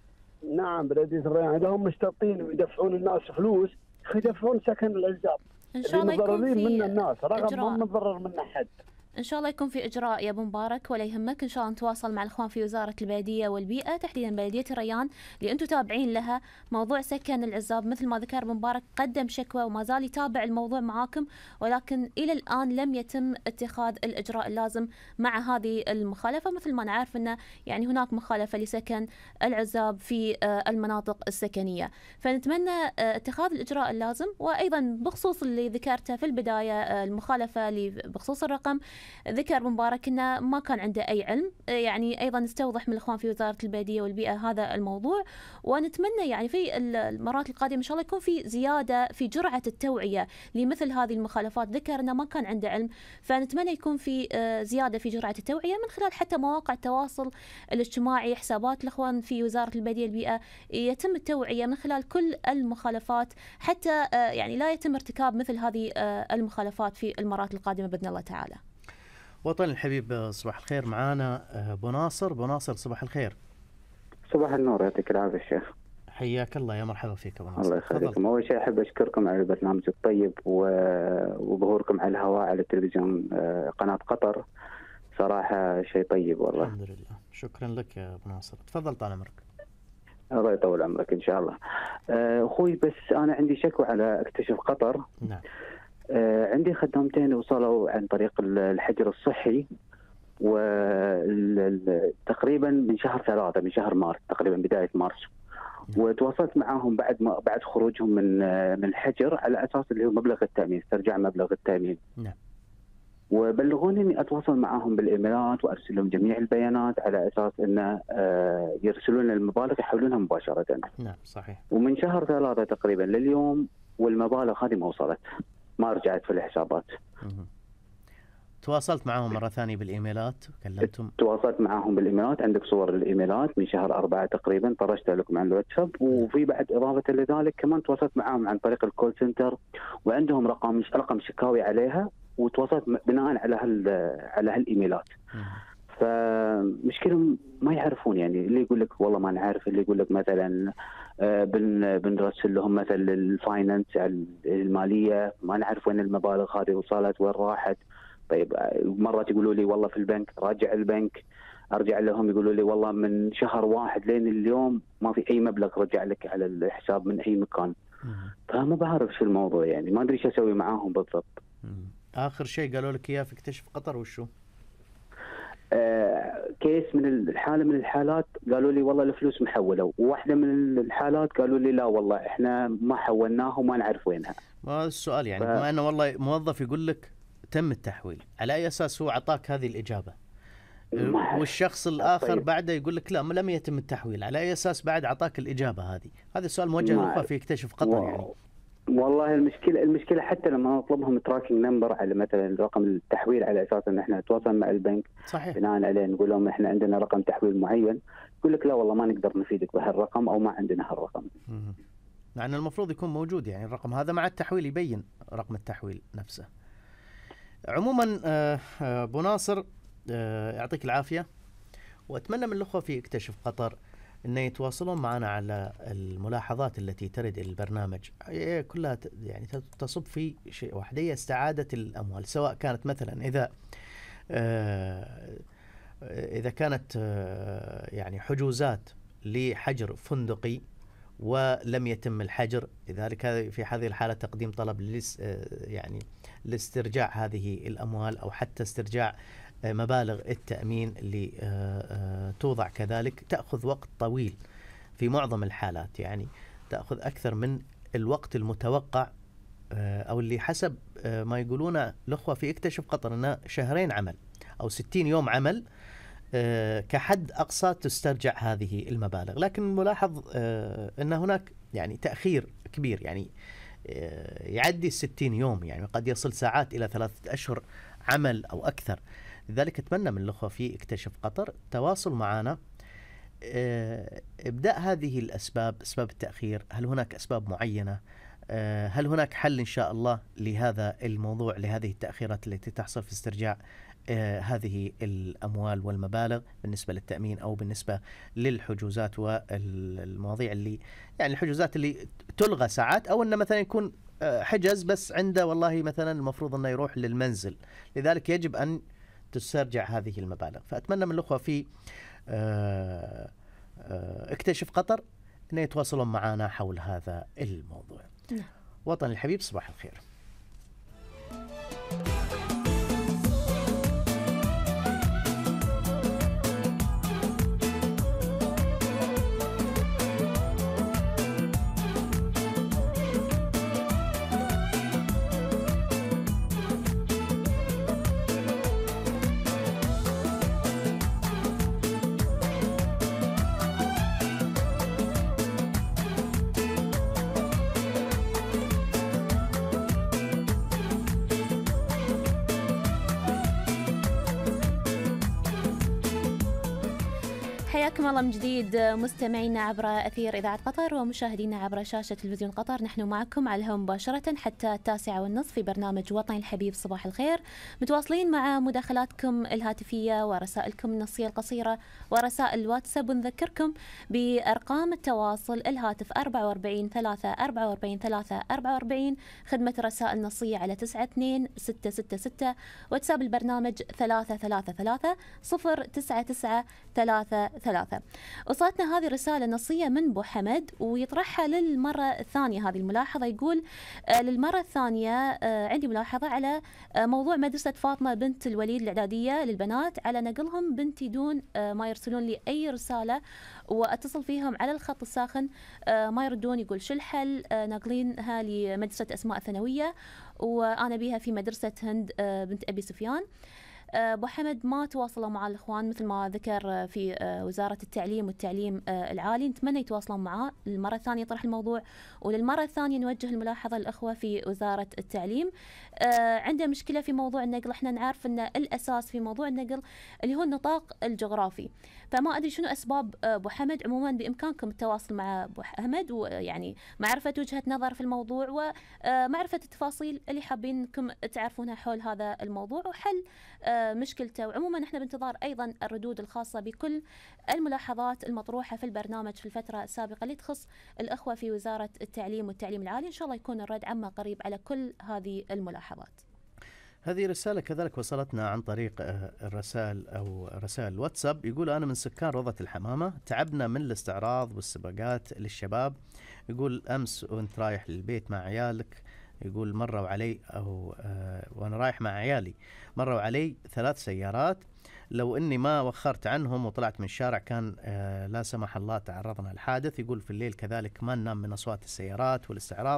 نعم بلديه الريان. اذا هم مشترطين ويدفعون الناس فلوس يدفعون سكن العزاب. ان شاء الله يكون في منا الناس رغم ما نضرر منا حد. ان شاء الله يكون في اجراء يا ابو مبارك ولا يهمك. ان شاء الله نتواصل مع الاخوان في وزاره البيئه والبيئه تحديدا بلديه الريان اللي انتم تابعين لها موضوع سكن العزاب. مثل ما ذكر ابو مبارك قدم شكوى وما زال يتابع الموضوع معاكم، ولكن الى الان لم يتم اتخاذ الاجراء اللازم مع هذه المخالفه. مثل ما نعرف انه يعني هناك مخالفه لسكن العزاب في المناطق السكنيه، فنتمنى اتخاذ الاجراء اللازم. وايضا بخصوص اللي ذكرته في البدايه المخالفه اللي بخصوص الرقم، ذكر مبارك انه ما كان عنده اي علم، يعني ايضا نستوضح من الاخوان في وزاره البيئه والبيئه هذا الموضوع، ونتمنى يعني في المرات القادمه ان شاء الله يكون في زياده في جرعه التوعيه لمثل هذه المخالفات. ذكر انه ما كان عنده علم، فنتمنى يكون في زياده في جرعه التوعيه من خلال حتى مواقع التواصل الاجتماعي، حسابات الاخوان في وزاره البيئه والبيئه، يتم التوعيه من خلال كل المخالفات حتى يعني لا يتم ارتكاب مثل هذه المخالفات في المرات القادمه باذن الله تعالى. وطن الحبيب صباح الخير. معانا ابو ناصر. ابو ناصر صباح الخير. صباح النور، يعطيك العافيه الشيخ. حياك الله، يا مرحبا فيك ابو ناصر. الله يخليكم. اول شيء احب اشكركم على البرنامج الطيب وظهوركم على الهواء على التلفزيون قناه قطر، صراحه شيء طيب والله. الحمد لله، شكرا لك يا ابو ناصر. تفضل طال عمرك. الله يطول عمرك ان شاء الله. اخوي بس انا عندي شكوى على اكتشف قطر. نعم. آه عندي خدامتين وصلوا عن طريق الحجر الصحي، وتقريبا من شهر ثلاثة من شهر مارس تقريبا بداية مارس، وتواصلت معاهم بعد ما بعد خروجهم من من الحجر على اساس اللي هو مبلغ التامين، استرجاع مبلغ التامين. نعم. وبلغوني اني اتواصل معاهم بالايميلات وارسل لهم جميع البيانات على اساس انه آه يرسلون المبالغ يحولونها مباشرة. نعم صحيح. ومن شهر ثلاثة تقريبا لليوم والمبالغ هذه ما وصلت، ما رجعت في الحسابات. تواصلت معهم مرة ثانية بالإيميلات وكلمتهم؟ تواصلت معهم بالإيميلات، عندك صور الإيميلات من شهر أربعة تقريبا طرشت لكم عن الواتساب، وفي بعد إضافة لذلك كمان تواصلت معهم عن طريق الكول سنتر، وعندهم رقم رقم شكاوي عليها، وتواصلت بناء على هال على هالإيميلات. فمشكلة ما يعرفون، يعني اللي يقول لك والله ما نعرف، اللي يقول لك مثلا بن بنرسل لهم مثلا الفاينانس المالية ما نعرف وين المبالغ هذه وصلت وين راحت. طيب مرات يقولوا لي والله في البنك، راجع البنك، ارجع لهم يقولوا لي والله من شهر واحد لين اليوم ما في اي مبلغ رجع لك على الحساب من اي مكان. فما بعرف شو الموضوع، يعني ما ادري ايش اسوي معاهم بالضبط. اخر شيء قالوا لك اياه في اكتشف قطر وشو؟ آه كيس من الحاله من الحالات قالوا لي والله الفلوس محوله، وواحده من الحالات قالوا لي لا والله احنا ما حولناها وما نعرف وينها. ما هذا السؤال يعني، بما ف... انه والله موظف يقول لك تم التحويل، على اي اساس هو اعطاك هذه الاجابه؟ والشخص الاخر طيب. بعده يقول لك لا لم يتم التحويل، على اي اساس بعد اعطاك الاجابه هذه؟ هذا السؤال موجه للاخوه في اكتشف قطر. و... يعني والله المشكله المشكله حتى لما نطلبهم تراكنج نمبر على مثلا رقم التحويل على اساس ان احنا نتواصل مع البنك صحيح. بناء عليه نقول لهم احنا عندنا رقم تحويل معين، يقول لك لا والله ما نقدر نفيدك بهالرقم او ما عندنا هالرقم. يعني المفروض يكون موجود، يعني الرقم هذا مع التحويل يبين رقم التحويل نفسه. عموما آه، آه، أبو ناصر آه، يعطيك العافية، وأتمنى من الأخوة في اكتشف قطر أن يتواصلون معنا على الملاحظات التي ترد إلى البرنامج. هي كلها ت- يعني تصب في شيء واحد، هي استعادة الأموال، سواء كانت مثلا إذا آه، إذا كانت آه، يعني حجوزات لحجر فندقي ولم يتم الحجر، لذلك هذه في هذه الحالة تقديم طلب لس آه، يعني لاسترجاع هذه الأموال، أو حتى استرجاع آه، مبالغ التأمين اللي آه، آه، توضع كذلك. تأخذ وقت طويل في معظم الحالات، يعني تأخذ أكثر من الوقت المتوقع آه، أو اللي حسب آه، ما يقولون الأخوة في اكتشف قطر أنه شهرين عمل أو ستين يوم عمل آه، كحد أقصى تسترجع هذه المبالغ. لكن ملاحظ آه، أن هناك يعني تأخير كبير، يعني آه، يعدي الستين يوم، يعني قد يصل ساعات إلى ثلاثة أشهر عمل أو أكثر. لذلك أتمنى من الأخوة في اكتشف قطر تواصل معنا، آه، إبداء هذه الأسباب، أسباب التأخير، هل هناك أسباب معينة؟ آه، هل هناك حل إن شاء الله لهذا الموضوع، لهذه التأخيرات التي تحصل في استرجاع آه، هذه الأموال والمبالغ بالنسبة للتأمين أو بالنسبة للحجوزات والمواضيع اللي يعني الحجوزات اللي تلغى ساعات، أو أنه مثلا يكون آه، حجز بس عنده والله مثلا المفروض أنه يروح للمنزل، لذلك يجب أن تسترجع هذه المبالغ. فأتمنى من الأخوة في آه، آه، اكتشف قطر أن يتواصلون معنا حول هذا الموضوع. نعم. وطن الحبيب، صباح الخير. حياكم الله من جديد مستمعينا عبر أثير إذاعة قطر ومشاهدينا عبر شاشة تلفزيون قطر. نحن معكم على الهواء مباشرة حتى التاسعة والنصف في برنامج وطن الحبيب صباح الخير، متواصلين مع مداخلاتكم الهاتفية ورسائلكم النصية القصيرة ورسائل الواتساب، ونذكركم بأرقام التواصل: الهاتف أربعة وأربعين ثلاثة أربعة وأربعين ثلاثة أربعة وأربعين، خدمة الرسائل النصية على تسعة اثنين ستة ستة ستة، واتساب البرنامج ثلاثة ثلاثة ثلاثة صفر تسعة تسعة ثلاثة ثلاثة. وصلتنا هذه الرسالة النصية من بو حمد، ويطرحها للمرة الثانية هذه الملاحظة. يقول آه للمرة الثانية آه عندي ملاحظة على آه موضوع مدرسة فاطمة بنت الوليد الإعدادية للبنات، على نقلهم بنتي دون آه ما يرسلون لي أي رسالة، واتصل فيهم على الخط الساخن آه ما يردون. يقول شو الحل؟ آه ناقلينها لمدرسة أسماء ثانوية وأنا بيها في مدرسة هند آه بنت أبي سفيان. أبو حمد ما تواصلوا مع الإخوان مثل ما ذكر في وزارة التعليم والتعليم العالي، نتمنى يتواصلون معاه. للمرة الثانية طرح الموضوع، وللمرة الثانية نوجه الملاحظة للأخوة في وزارة التعليم. عنده مشكلة في موضوع النقل، احنا نعرف أن الأساس في موضوع النقل اللي هو النطاق الجغرافي، فما أدري شنو أسباب أبو حمد. عموما بإمكانكم التواصل مع أبو حمد ويعني معرفة وجهة نظر في الموضوع ومعرفة التفاصيل اللي حابينكم تعرفونها حول هذا الموضوع وحل مشكلته. وعموما احنا بانتظار ايضا الردود الخاصه بكل الملاحظات المطروحه في البرنامج في الفتره السابقه اللي تخص الاخوه في وزاره التعليم والتعليم العالي. ان شاء الله يكون الرد عما قريب على كل هذه الملاحظات. هذه رسالة كذلك وصلتنا عن طريق الرسائل أو رسائل الواتساب. يقول أنا من سكان روضة الحمامة، تعبنا من الاستعراض والسباقات للشباب. يقول أمس وأنت رايح للبيت مع عيالك، يقول مروا علي أو آه وأنا رايح مع عيالي مروا علي ثلاث سيارات، لو إني ما وخرت عنهم وطلعت من الشارع كان آه لا سمح الله تعرضنا للحادث. يقول في الليل كذلك ما ننام من أصوات السيارات والاستعراض.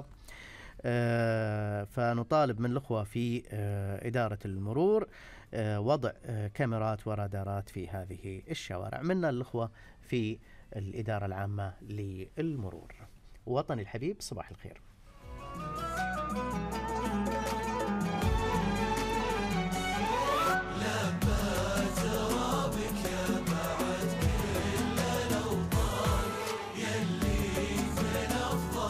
آه فنطالب من الأخوة في آه إدارة المرور آه وضع آه كاميرات ورادارات في هذه الشوارع. منا الأخوة في الإدارة العامة للمرور. وطن الحبيب، صباح الخير.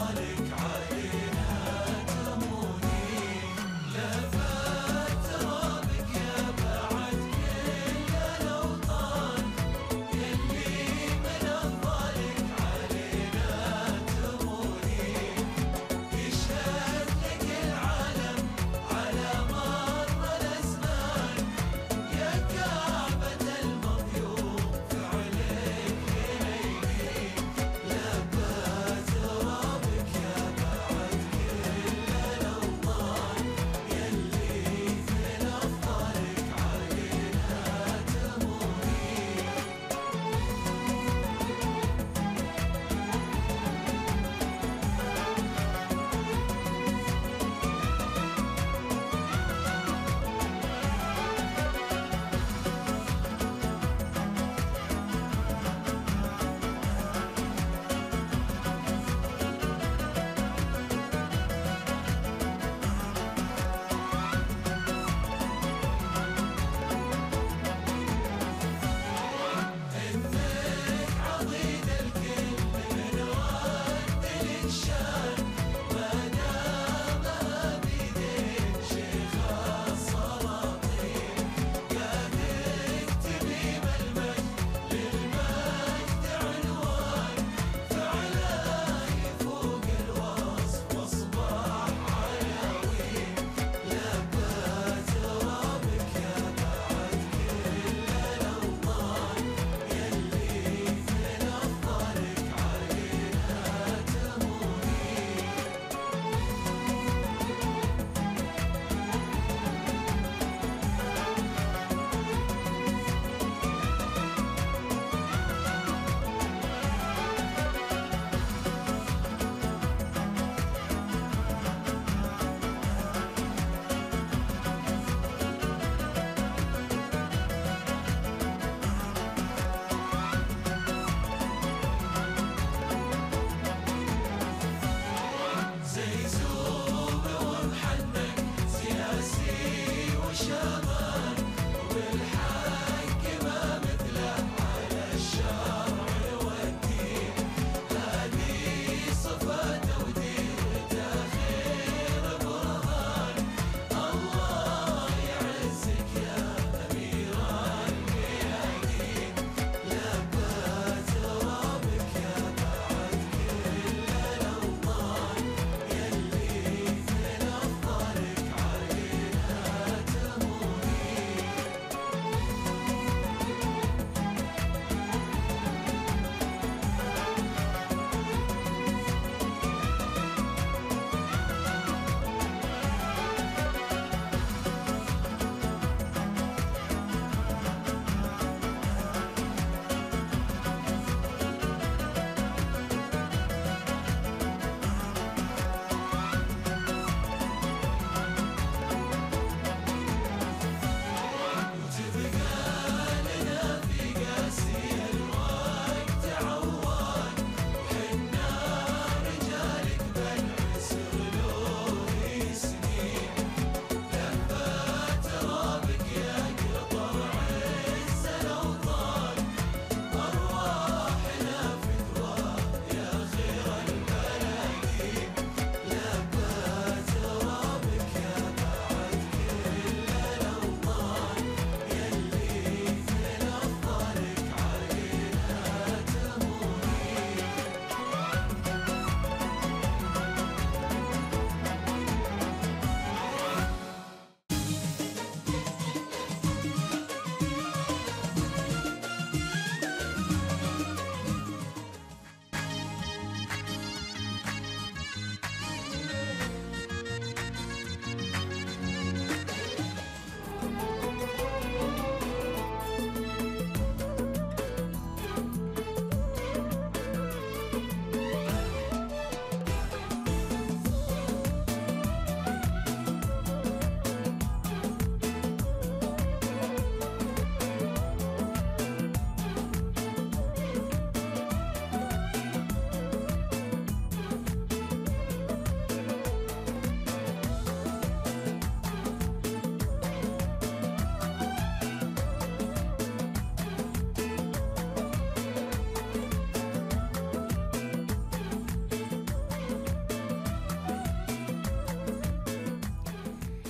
لا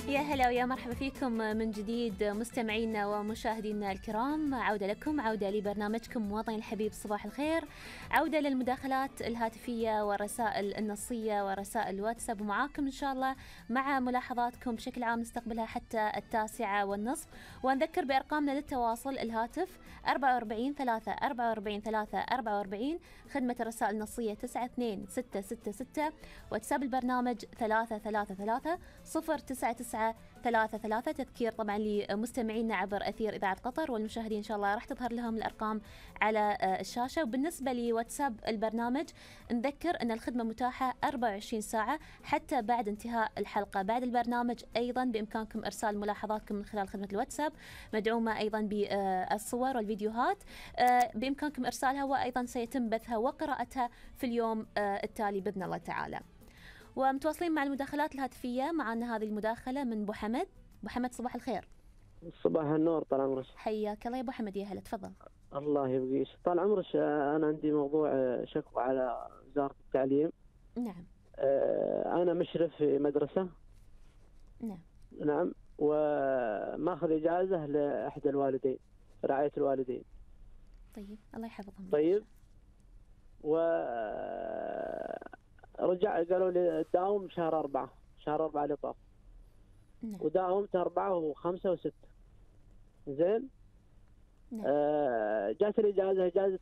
يا هلا ويا مرحبا فيكم من جديد مستمعينا ومشاهدينا الكرام. عودة لكم، عودة لبرنامجكم وطني الحبيب صباح الخير، عودة للمداخلات الهاتفية والرسائل النصية ورسائل الواتساب، ومعاكم إن شاء الله مع ملاحظاتكم بشكل عام نستقبلها حتى التاسعة والنصف. ونذكر بأرقامنا للتواصل: الهاتف أربعة وأربعين ثلاثة أربعة وأربعين ثلاثة أربعة وأربعين، خدمة الرسائل النصية تسعة اثنين ستة ستة ستة، واتساب البرنامج ثلاثة ثلاثة ثلاثة صفر تسعة تسعة ثلاثة ثلاثة. تذكير طبعا لمستمعينا عبر أثير إذاعة قطر، والمشاهدين إن شاء الله راح تظهر لهم الأرقام على الشاشة. وبالنسبة لواتساب البرنامج نذكر أن الخدمة متاحة أربعة وعشرين ساعة حتى بعد انتهاء الحلقة. بعد البرنامج أيضا بإمكانكم إرسال ملاحظاتكم من خلال خدمة الواتساب، مدعومة أيضا بالصور والفيديوهات، بإمكانكم إرسالها وأيضا سيتم بثها وقراءتها في اليوم التالي بإذن الله تعالى. ومتواصلين مع المداخلات الهاتفية. معنا هذه المداخلة من أبو حمد. أبو حمد صباح الخير. صباح النور، طال عمرك. حياك الله يا أبو حمد، يا هلا تفضل. الله يبقيك. طال عمرك، أنا عندي موضوع شكوى على وزارة التعليم. نعم. أنا مشرف في مدرسة. نعم. نعم، وماخذ إجازة لأحد الوالدين، رعاية الوالدين. طيب الله يحفظهم. طيب، و رجع قالوا لي داوم شهر أربعة، شهر أربعة اللي طاف. نعم. وداومت أربعة وخمسة وستة. زين. نعم. آه جات الإجازة، إجازة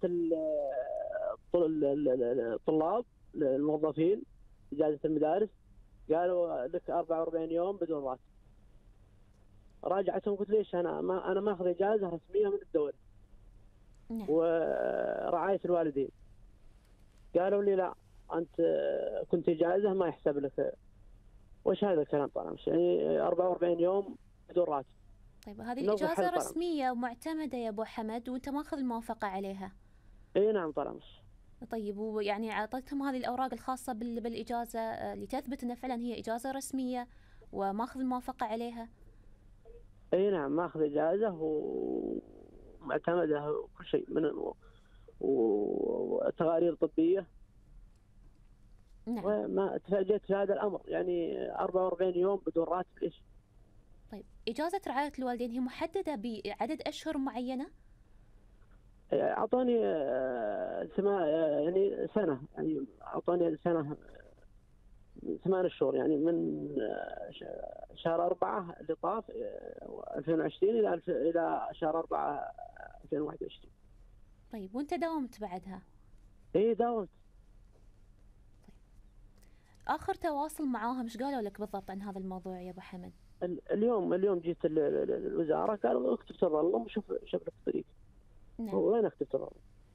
الطلاب الموظفين، إجازة المدارس، قالوا لك أربعة وأربعين يوم بدون راتب. راجعتهم قلت ليش أنا ما أنا ماخذ إجازة رسمية من الدولة. نعم. ورعاية الوالدين. قالوا لي لا، أنت كنت إجازة ما يحسب لك. وش هذا الكلام طبعا؟ يعني أربعة وأربعين يوم بدون راتب. طيب هذه الإجازة رسمية ومعتمدة يا أبو حمد وأنت ماخذ الموافقة عليها؟ إي نعم طبعا. طيب ويعني أعطيتهم هذه الأوراق الخاصة بالإجازة اللي تثبت أن فعلا هي إجازة رسمية وماخذ الموافقة عليها؟ إي نعم، ماخذ إجازة ومعتمدة وكل شيء من وتقارير طبية. نعم. وما تفاجأت في هذا الأمر، يعني أربعة وأربعين يوم بدون راتب. إيش؟ طيب إجازة رعاية الوالدين هي محددة بعدد أشهر معينة؟ أعطوني سما يعني سنة، يعني أعطوني سنة ثمان شهور، يعني من شهر أربعة اللي طاف ألفين وعشرين إلى إلى شهر أربعة ألفين وواحد وعشرين. طيب وأنت داومت بعدها؟ إيه داومت. آخر تواصل معاهم ايش قالوا لك بالضبط عن هذا الموضوع يا أبو حمد؟ اليوم اليوم جيت الوزارة قالوا اكتب تظلم وشوف شوف لك الطريق. نعم. وين اكتب تظلم؟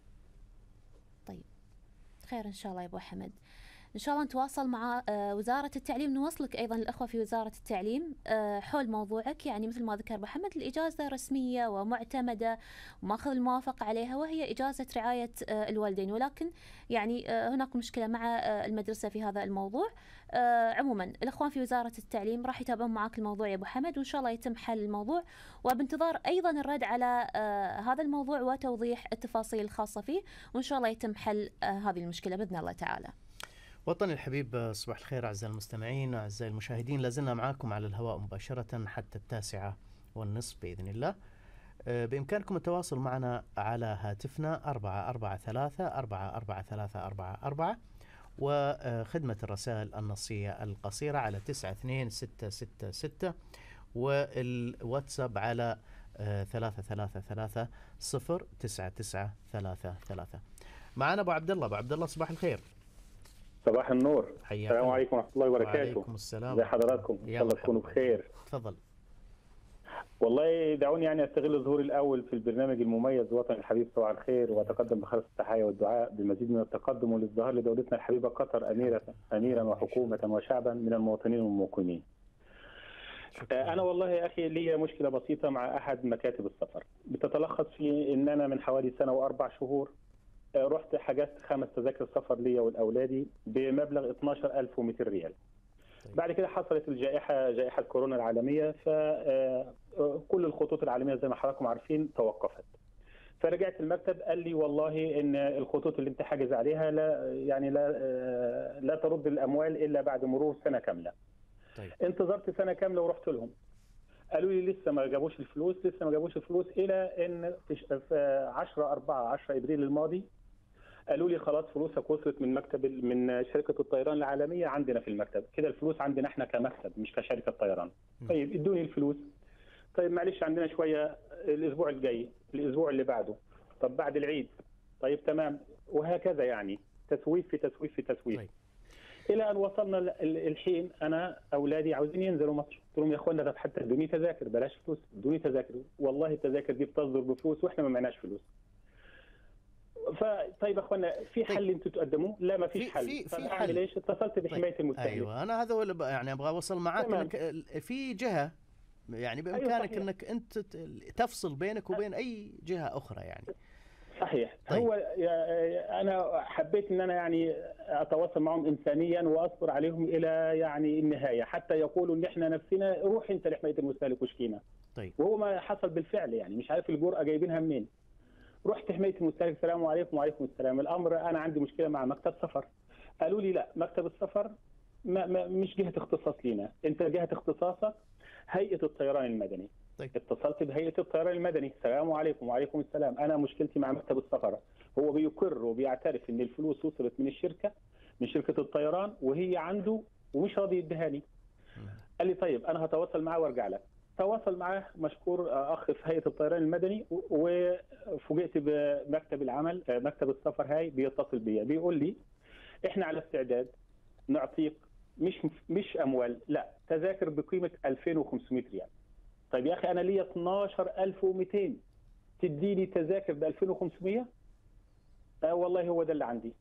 طيب خير إن شاء الله يا أبو حمد. إن شاء الله نتواصل مع وزارة التعليم، نوصلك أيضا الأخوة في وزارة التعليم حول موضوعك. يعني مثل ما ذكر أبو حمد الإجازة رسمية ومعتمدة وماخذ الموافقة عليها، وهي إجازة رعاية الوالدين، ولكن يعني هناك مشكلة مع المدرسة في هذا الموضوع. عموما الأخوان في وزارة التعليم راح يتابعون معك الموضوع يا أبو حمد، وإن شاء الله يتم حل الموضوع، وبانتظار أيضا الرد على هذا الموضوع وتوضيح التفاصيل الخاصة فيه، وإن شاء الله يتم حل هذه المشكلة بإذن الله تعالى. وطني الحبيب، صباح الخير أعزائي المستمعين أعزائي المشاهدين، لازلنا معاكم على الهواء مباشرة حتى التاسعة والنصف بإذن الله. بإمكانكم التواصل معنا على هاتفنا أربعة أربعة ثلاثة أربعة أربعة ثلاثة أربعة أربعة، وخدمة الرسائل النصية القصيرة على تسعة اثنين ستة ستة ستة، والواتساب على ثلاثة ثلاثة ثلاثة صفر تسعة تسعة ثلاثة ثلاثة. معنا أبو عبد الله. أبو عبد الله صباح الخير. صباح النور. السلام عليكم ورحمة الله وبركاته. وعليكم السلام. ازي حضراتكم؟ إن شاء الله تكونوا بخير. تفضل. والله دعوني يعني استغل ظهوري الأول في البرنامج المميز وطن الحبيب صباح الخير، وأتقدم بخالص التحايا والدعاء بمزيد من التقدم والازدهار لدولتنا الحبيبة قطر أميرة أميرا وحكومة وشعبا من المواطنين والمقيمين. أنا والله يا أخي لي مشكلة بسيطة مع أحد مكاتب السفر، بتتلخص في إن أنا من حوالي سنة وأربع شهور رحت حجزت خمس تذاكر سفر ليا ولأولادي بمبلغ اثناشر ألف ومئتين ريال. بعد كده حصلت الجائحة جائحة كورونا العالمية، فكل الخطوط العالمية زي ما حضراتكم عارفين توقفت. فرجعت المكتب قال لي والله إن الخطوط اللي أنت حاجز عليها لا يعني لا لا ترد الأموال إلا بعد مرور سنة كاملة. طيب. انتظرت سنه كامله ورحت لهم، قالوا لي لسه ما جابوش الفلوس، لسه ما جابوش الفلوس، الى ان في عشرة أربعة عشرة ابريل الماضي قالوا لي خلاص فلوسك وصلت من مكتب من شركه الطيران العالميه عندنا في المكتب، كده الفلوس عندنا احنا كمكتب مش كشركه طيران. طيب ادوني الفلوس. طيب معلش عندنا شويه الاسبوع الجاي، الاسبوع اللي بعده، طب بعد العيد، طيب تمام، وهكذا يعني تسويف في تسويف في تسويف. طيب. الى ان وصلنا الحين انا اولادي عاوزين ينزلوا مصر، قلت لهم يا اخوانا ده حتى ادوني تذاكر، بلاش فلوس، ادوني تذاكر، والله التذاكر دي بتصدر بفلوس واحنا ما معناش فلوس. فطيب يا اخوانا في حل انتم تقدموه؟ لا ما فيش حل. في في حل. ليش اتصلت بحمايه طيب. المستهلك. ايوه انا هذا اللي يعني ابغى اوصل معاك انك في جهه يعني بامكانك أيوة انك انت تفصل بينك وبين اي جهه اخرى يعني. صحيح. طيب. هو انا حبيت ان انا يعني اتواصل معهم انسانيا واصبر عليهم الى يعني النهايه، حتى يقولوا ان احنا نفسنا روح انت لحمايه المستهلك واشكينا. طيب. وهو ما حصل بالفعل يعني، مش عارف الجرأه جايبينها منين. رحت حمايه المستهلك، السلام عليكم. وعليكم السلام، الامر انا عندي مشكله مع مكتب سفر. قالوا لي لا مكتب السفر ما ما مش جهه اختصاص لينا، انت جهه اختصاصك هيئه الطيران المدني. طيب. اتصلت بهيئه الطيران المدني، السلام عليكم. وعليكم السلام، انا مشكلتي مع مكتب السفر، هو بيقر وبيعترف ان الفلوس وصلت من الشركه من شركه الطيران وهي عنده ومش راضي يديها لي. قال لي طيب انا هتواصل معاه وارجع لك. تواصل معاه مشكور اخ في هيئه الطيران المدني، وفوجئت بمكتب العمل مكتب السفر هاي بيتصل بيا بيقول لي احنا على استعداد نعطيك مش مش اموال، لا تذاكر بقيمه ألفين وخمسمائة ريال. طيب يا اخي انا ليا اثناشر ألف ومئتين تديني تذاكر ب ألفين وخمسمائة؟ آه والله هو ده اللي عندي.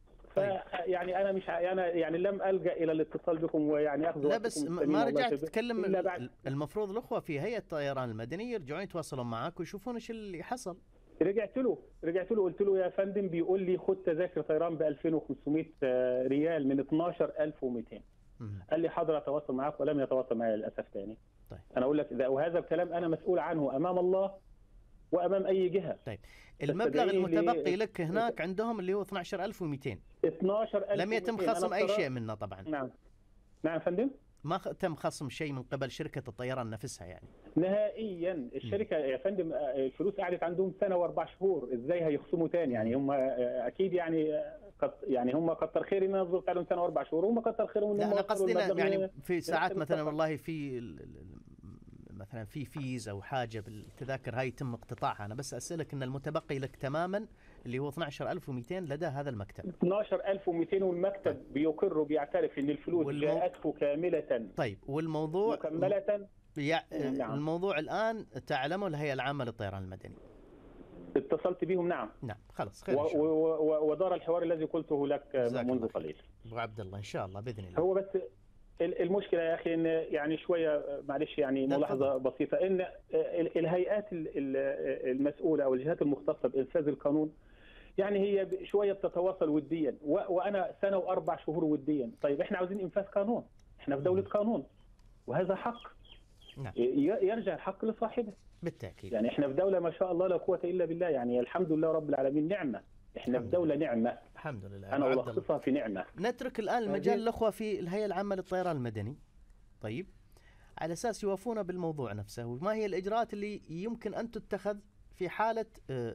فيعني انا مش انا يعني لم الجا الى الاتصال بكم ويعني اخذ لا بس ما رجعت تتكلم. المفروض الاخوه في هيئه الطيران المدني يرجعون يتواصلون معك ويشوفون ايش اللي حصل. رجعت له رجعت له قلت له يا فندم، بيقول لي خد تذاكر طيران ب ألفين وخمسمائة ريال من اثناشر ألف ومئتين. قال لي حاضر اتواصل معك، ولم يتواصل معي للاسف ثاني. طيب. انا اقول لك وهذا الكلام انا مسؤول عنه امام الله وامام اي جهه. طيب المبلغ المتبقي لك هناك عندهم اللي هو اثناشر ألف ومئتين. اثناشر ألف لم يتم خصم اي شيء منه طبعا. نعم نعم فندم، ما تم خصم شيء من قبل شركه الطيران نفسها يعني نهائيا. الشركه م. يا فندم الفلوس قعدت عندهم سنه واربع شهور، ازاي هيخصموا ثاني يعني؟ هم اكيد يعني قد يعني هم كتر خير ان نظرت عليهم سنه واربع شهور، وهم كتر خيرهم ان هم قصدنا يعني في ساعات مثلا والله في مثلا في فيز او حاجه بالتذاكر هاي يتم اقتطاعها. انا بس اسالك ان المتبقي لك تماما اللي هو اثناشر ألف ومئتين لدى هذا المكتب. اثناشر ألف ومئتين والمكتب طيب. بيقر وبيعترف ان الفلوس والمو... جاءته كامله. طيب والموضوع مكمله. يع... نعم. الموضوع الان تعلمه الهيئه العامه للطيران المدني. اتصلت بهم نعم. نعم خلاص خير. و... و... ودار الحوار الذي قلته لك منذ قليل. ابو عبد الله ان شاء الله باذن الله. هو بس المشكله يا اخي ان يعني شويه معلش يعني ملاحظه بسيطه، ان الهيئات المسؤوله او الجهات المختصه بانفاذ القانون يعني هي شويه بتتواصل وديا، وانا سنه واربع شهور وديا. طيب احنا عاوزين انفاذ قانون، احنا في دوله قانون وهذا حق. نعم. يرجع الحق لصاحبه بالتاكيد. يعني احنا في دوله ما شاء الله لا قوه الا بالله، يعني الحمد لله رب العالمين، نعمه. احنا في دولة نعمة الحمد لله. أنا ألخصها في نعمة. نترك الآن المجال الأخوة في الهيئة العامة للطيران المدني طيب على أساس يوافون بالموضوع نفسه، وما هي الإجراءات اللي يمكن أن تتخذ في حالة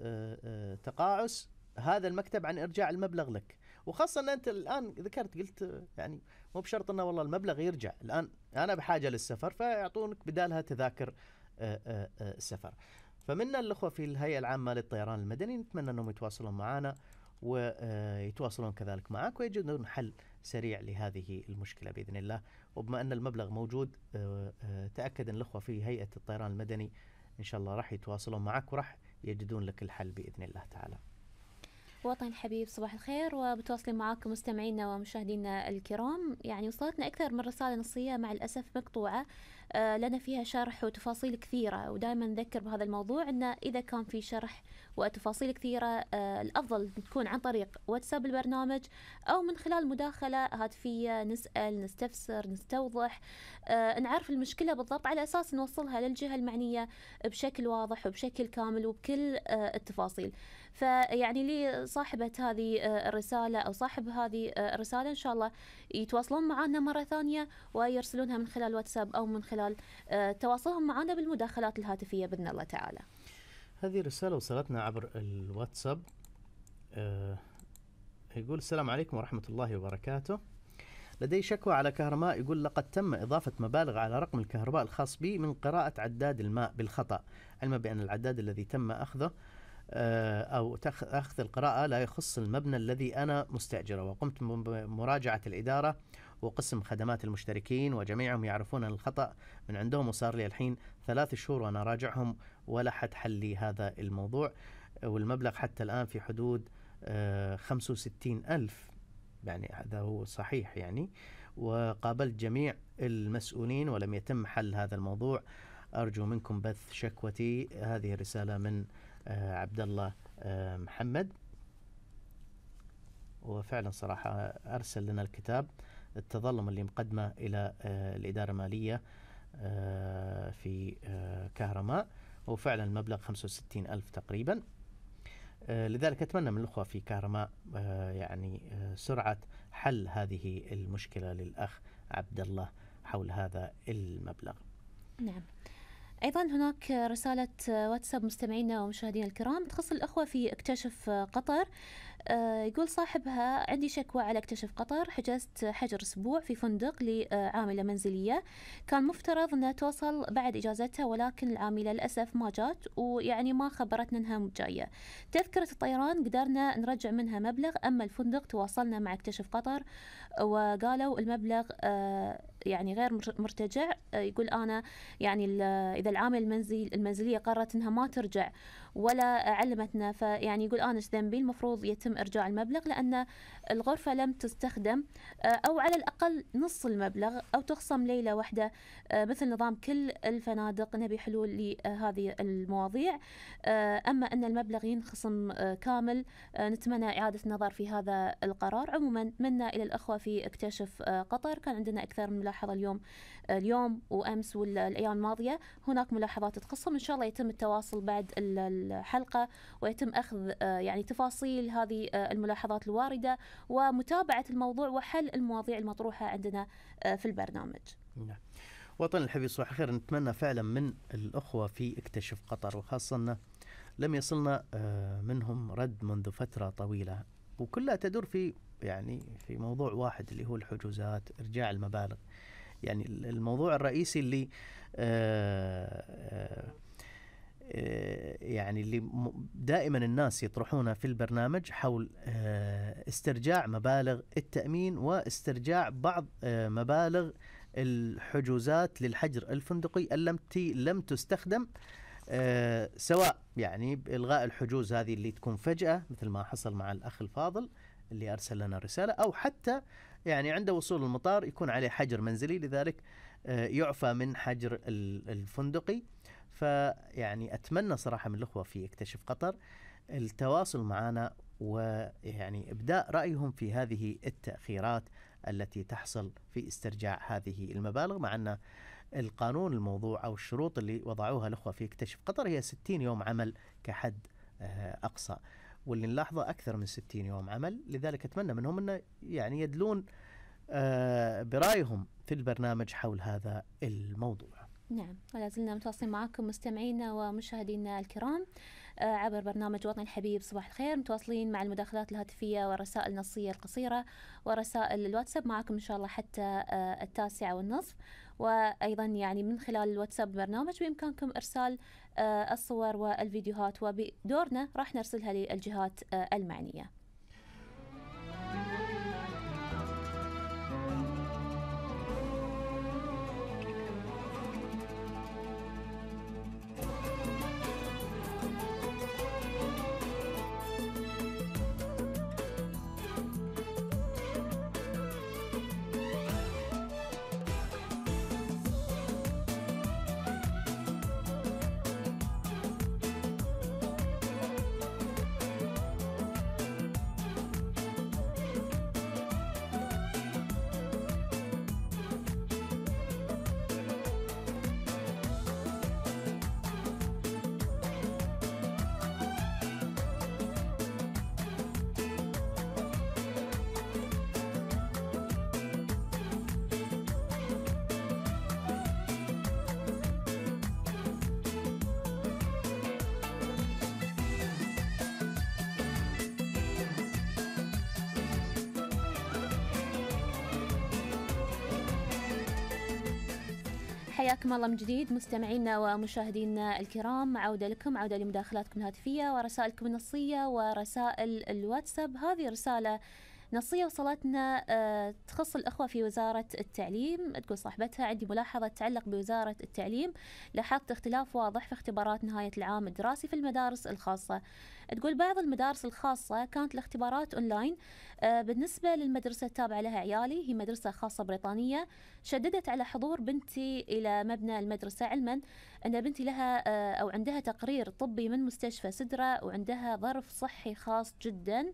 تقاعس هذا المكتب عن إرجاع المبلغ لك، وخاصة أن أنت الآن ذكرت قلت يعني مو بشرط أنه والله المبلغ يرجع، الآن أنا بحاجة للسفر فيعطونك بدالها تذاكر السفر. فمنا الأخوة في الهيئة العامة للطيران المدني نتمنى أنهم يتواصلون معنا ويتواصلون كذلك معك ويجدون حل سريع لهذه المشكلة بإذن الله. وبما أن المبلغ موجود تأكد أن الأخوة في هيئة الطيران المدني إن شاء الله راح يتواصلون معك وراح يجدون لك الحل بإذن الله تعالى. وطن الحبيب صباح الخير، وبتواصلين معاكم مستمعينا ومشاهدينا الكرام. يعني وصلتنا أكثر من رسالة نصية مع الأسف مقطوعة آه لنا فيها شرح وتفاصيل كثيرة، ودائما نذكر بهذا الموضوع أن إذا كان في شرح وتفاصيل كثيرة آه الأفضل تكون عن طريق واتساب البرنامج أو من خلال مداخلة هاتفية، نسأل نستفسر نستوضح آه نعرف المشكلة بالضبط على أساس نوصلها للجهة المعنية بشكل واضح وبشكل كامل وبكل آه التفاصيل. فيعني لصاحبة هذه الرسالة أو صاحب هذه الرسالة إن شاء الله يتواصلون معنا مرة ثانية ويرسلونها من خلال واتساب أو من خلال تواصلهم معنا بالمداخلات الهاتفية بإذن الله تعالى. هذه رسالة وصلتنا عبر الواتساب. أه يقول السلام عليكم ورحمة الله وبركاته. لدي شكوى على كهرماء. يقول لقد تم إضافة مبالغ على رقم الكهرباء الخاص بي من قراءة عداد الماء بالخطأ، علما بأن العداد الذي تم أخذه أو أخذ القراءة لا يخص المبنى الذي أنا مستأجره، وقمت بمراجعة الإدارة وقسم خدمات المشتركين وجميعهم يعرفون الخطأ من عندهم، وصار لي الحين ثلاث شهور وأنا راجعهم ولا حد حل لي هذا الموضوع، والمبلغ حتى الآن في حدود خمسة وستين ألف، يعني هذا هو صحيح يعني. وقابلت جميع المسؤولين ولم يتم حل هذا الموضوع، أرجو منكم بث شكوتي. هذه رسالة من عبد الله محمد، وفعلا صراحة أرسل لنا الكتاب التظلم اللي مقدمة إلى الإدارة المالية في كهرماء، وفعلا المبلغ خمسة وستين ألف تقريبا. لذلك أتمنى من الأخوة في كهرماء يعني سرعة حل هذه المشكلة للأخ عبد الله حول هذا المبلغ. نعم. أيضا هناك رسالة واتساب مستمعينا ومشاهدينا الكرام تخص الأخوة في اكتشف قطر. يقول صاحبها: عندي شكوى على اكتشف قطر. حجزت حجر أسبوع في فندق لعاملة منزلية، كان مفترض أنها توصل بعد إجازتها، ولكن العاملة للأسف ما جات، ويعني ما خبرتنا أنها جاية. تذكرة الطيران قدرنا نرجع منها مبلغ، أما الفندق تواصلنا مع اكتشف قطر وقالوا المبلغ يعني غير مرتجع. يقول أنا يعني إذا العامل المنزل المنزلية قررت أنها ما ترجع ولا علمتنا، فيعني يقول أنا إيش ذنبي؟ المفروض يتم إرجاع المبلغ لأن الغرفة لم تستخدم، أو على الأقل نص المبلغ، أو تخصم ليلة واحدة مثل نظام كل الفنادق. نبي حلول لهذه المواضيع. أما أن المبلغ ينخصم كامل، نتمنى إعادة النظر في هذا القرار. عموما منا إلى الأخوة في اكتشف قطر، كان عندنا أكثر من ملاحظة اليوم اليوم وأمس والأيام الماضية، هناك ملاحظات تخصم. إن شاء الله يتم التواصل بعد الحلقة ويتم أخذ يعني تفاصيل هذه الملاحظات الواردة ومتابعة الموضوع وحل المواضيع المطروحة عندنا في البرنامج. نعم. وطن الحبيب صباح الخير. نتمنى فعلا من الأخوة في اكتشف قطر، وخاصة أنه لم يصلنا منهم رد منذ فترة طويلة، وكلها تدور في يعني في موضوع واحد اللي هو الحجوزات، إرجاع المبالغ. يعني الموضوع الرئيسي اللي آآ آآ يعني اللي دائما الناس يطرحونه في البرنامج حول استرجاع مبالغ التأمين واسترجاع بعض مبالغ الحجوزات للحجر الفندقي التي لم تستخدم، سواء يعني بإلغاء الحجوز هذه اللي تكون فجأة مثل ما حصل مع الأخ الفاضل اللي أرسل لنا رسالة، أو حتى يعني عند وصول المطار يكون عليه حجر منزلي، لذلك يعفى من حجر الفندقي. فيعني أتمنى صراحة من الأخوة في اكتشف قطر التواصل معنا ويعني إبداء رأيهم في هذه التأخيرات التي تحصل في استرجاع هذه المبالغ، مع أن القانون الموضوع أو الشروط اللي وضعوها الأخوة في اكتشف قطر هي ستين يوم عمل كحد أقصى، واللي نلاحظه أكثر من ستين يوم عمل. لذلك أتمنى منهم أن يعني يدلون برأيهم في البرنامج حول هذا الموضوع. نعم، ولا زلنا متواصلين معكم مستمعينا ومشاهدينا الكرام عبر برنامج وطن الحبيب صباح الخير، متواصلين مع المداخلات الهاتفية والرسائل النصية القصيرة ورسائل الواتساب معكم إن شاء الله حتى التاسعة والنصف. وأيضا يعني من خلال الواتساب برنامج بإمكانكم إرسال الصور والفيديوهات، وبدورنا راح نرسلها للجهات المعنية. حياكم الله من جديد مستمعينا ومشاهدينا الكرام. عودة لكم، عودة لمداخلاتكم الهاتفية ورسائلكم النصية ورسائل الواتساب. هذه رسالة نصية وصلتنا تخص الأخوة في وزارة التعليم. تقول صاحبتها: عندي ملاحظة تتعلق بوزارة التعليم، لاحظت اختلاف واضح في اختبارات نهاية العام الدراسي في المدارس الخاصة. تقول بعض المدارس الخاصة كانت الاختبارات أونلاين. بالنسبة للمدرسة التابعة لها عيالي، هي مدرسة خاصة بريطانية، شددت على حضور بنتي إلى مبنى المدرسة، علما أن بنتي لها أو عندها تقرير طبي من مستشفى سدرة وعندها ظرف صحي خاص جدا.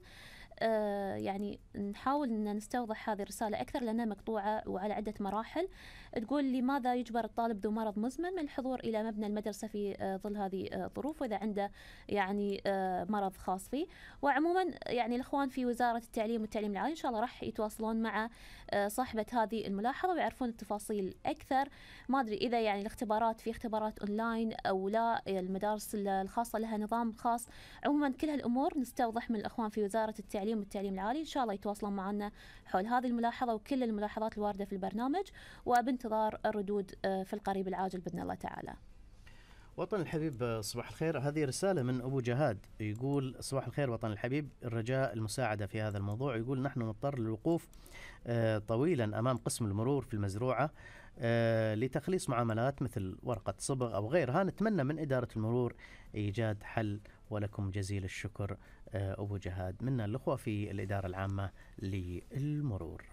آه يعني نحاول أن نستوضح هذه الرسالة أكثر لأنها مقطوعة وعلى عدة مراحل. تقول: لماذا يجبر الطالب ذو مرض مزمن من الحضور إلى مبنى المدرسة في آه ظل هذه الظروف، وإذا عنده يعني آه مرض خاص فيه؟ وعموما يعني الإخوان في وزارة التعليم والتعليم العالي إن شاء الله راح يتواصلون مع آه صاحبة هذه الملاحظة ويعرفون التفاصيل أكثر. ما أدري إذا يعني الاختبارات في اختبارات أونلاين أو لا، المدارس الخاصة لها نظام خاص. عموما كل هالأمور نستوضح من الإخوان في وزارة التعليم والتعليم العالي، إن شاء الله يتواصلون معنا حول هذه الملاحظة وكل الملاحظات الواردة في البرنامج، وبانتظار الردود في القريب العاجل بإذن الله تعالى. وطن الحبيب صباح الخير، هذه رسالة من أبو جهاد يقول: صباح الخير وطن الحبيب، الرجاء المساعدة في هذا الموضوع. يقول: نحن نضطر للوقوف طويلا أمام قسم المرور في المزروعة لتخليص معاملات مثل ورقة صبغ أو غيرها. نتمنى من إدارة المرور إيجاد حل، ولكم جزيل الشكر. أبو جهاد منا الأخوة في الإدارة العامة للمرور.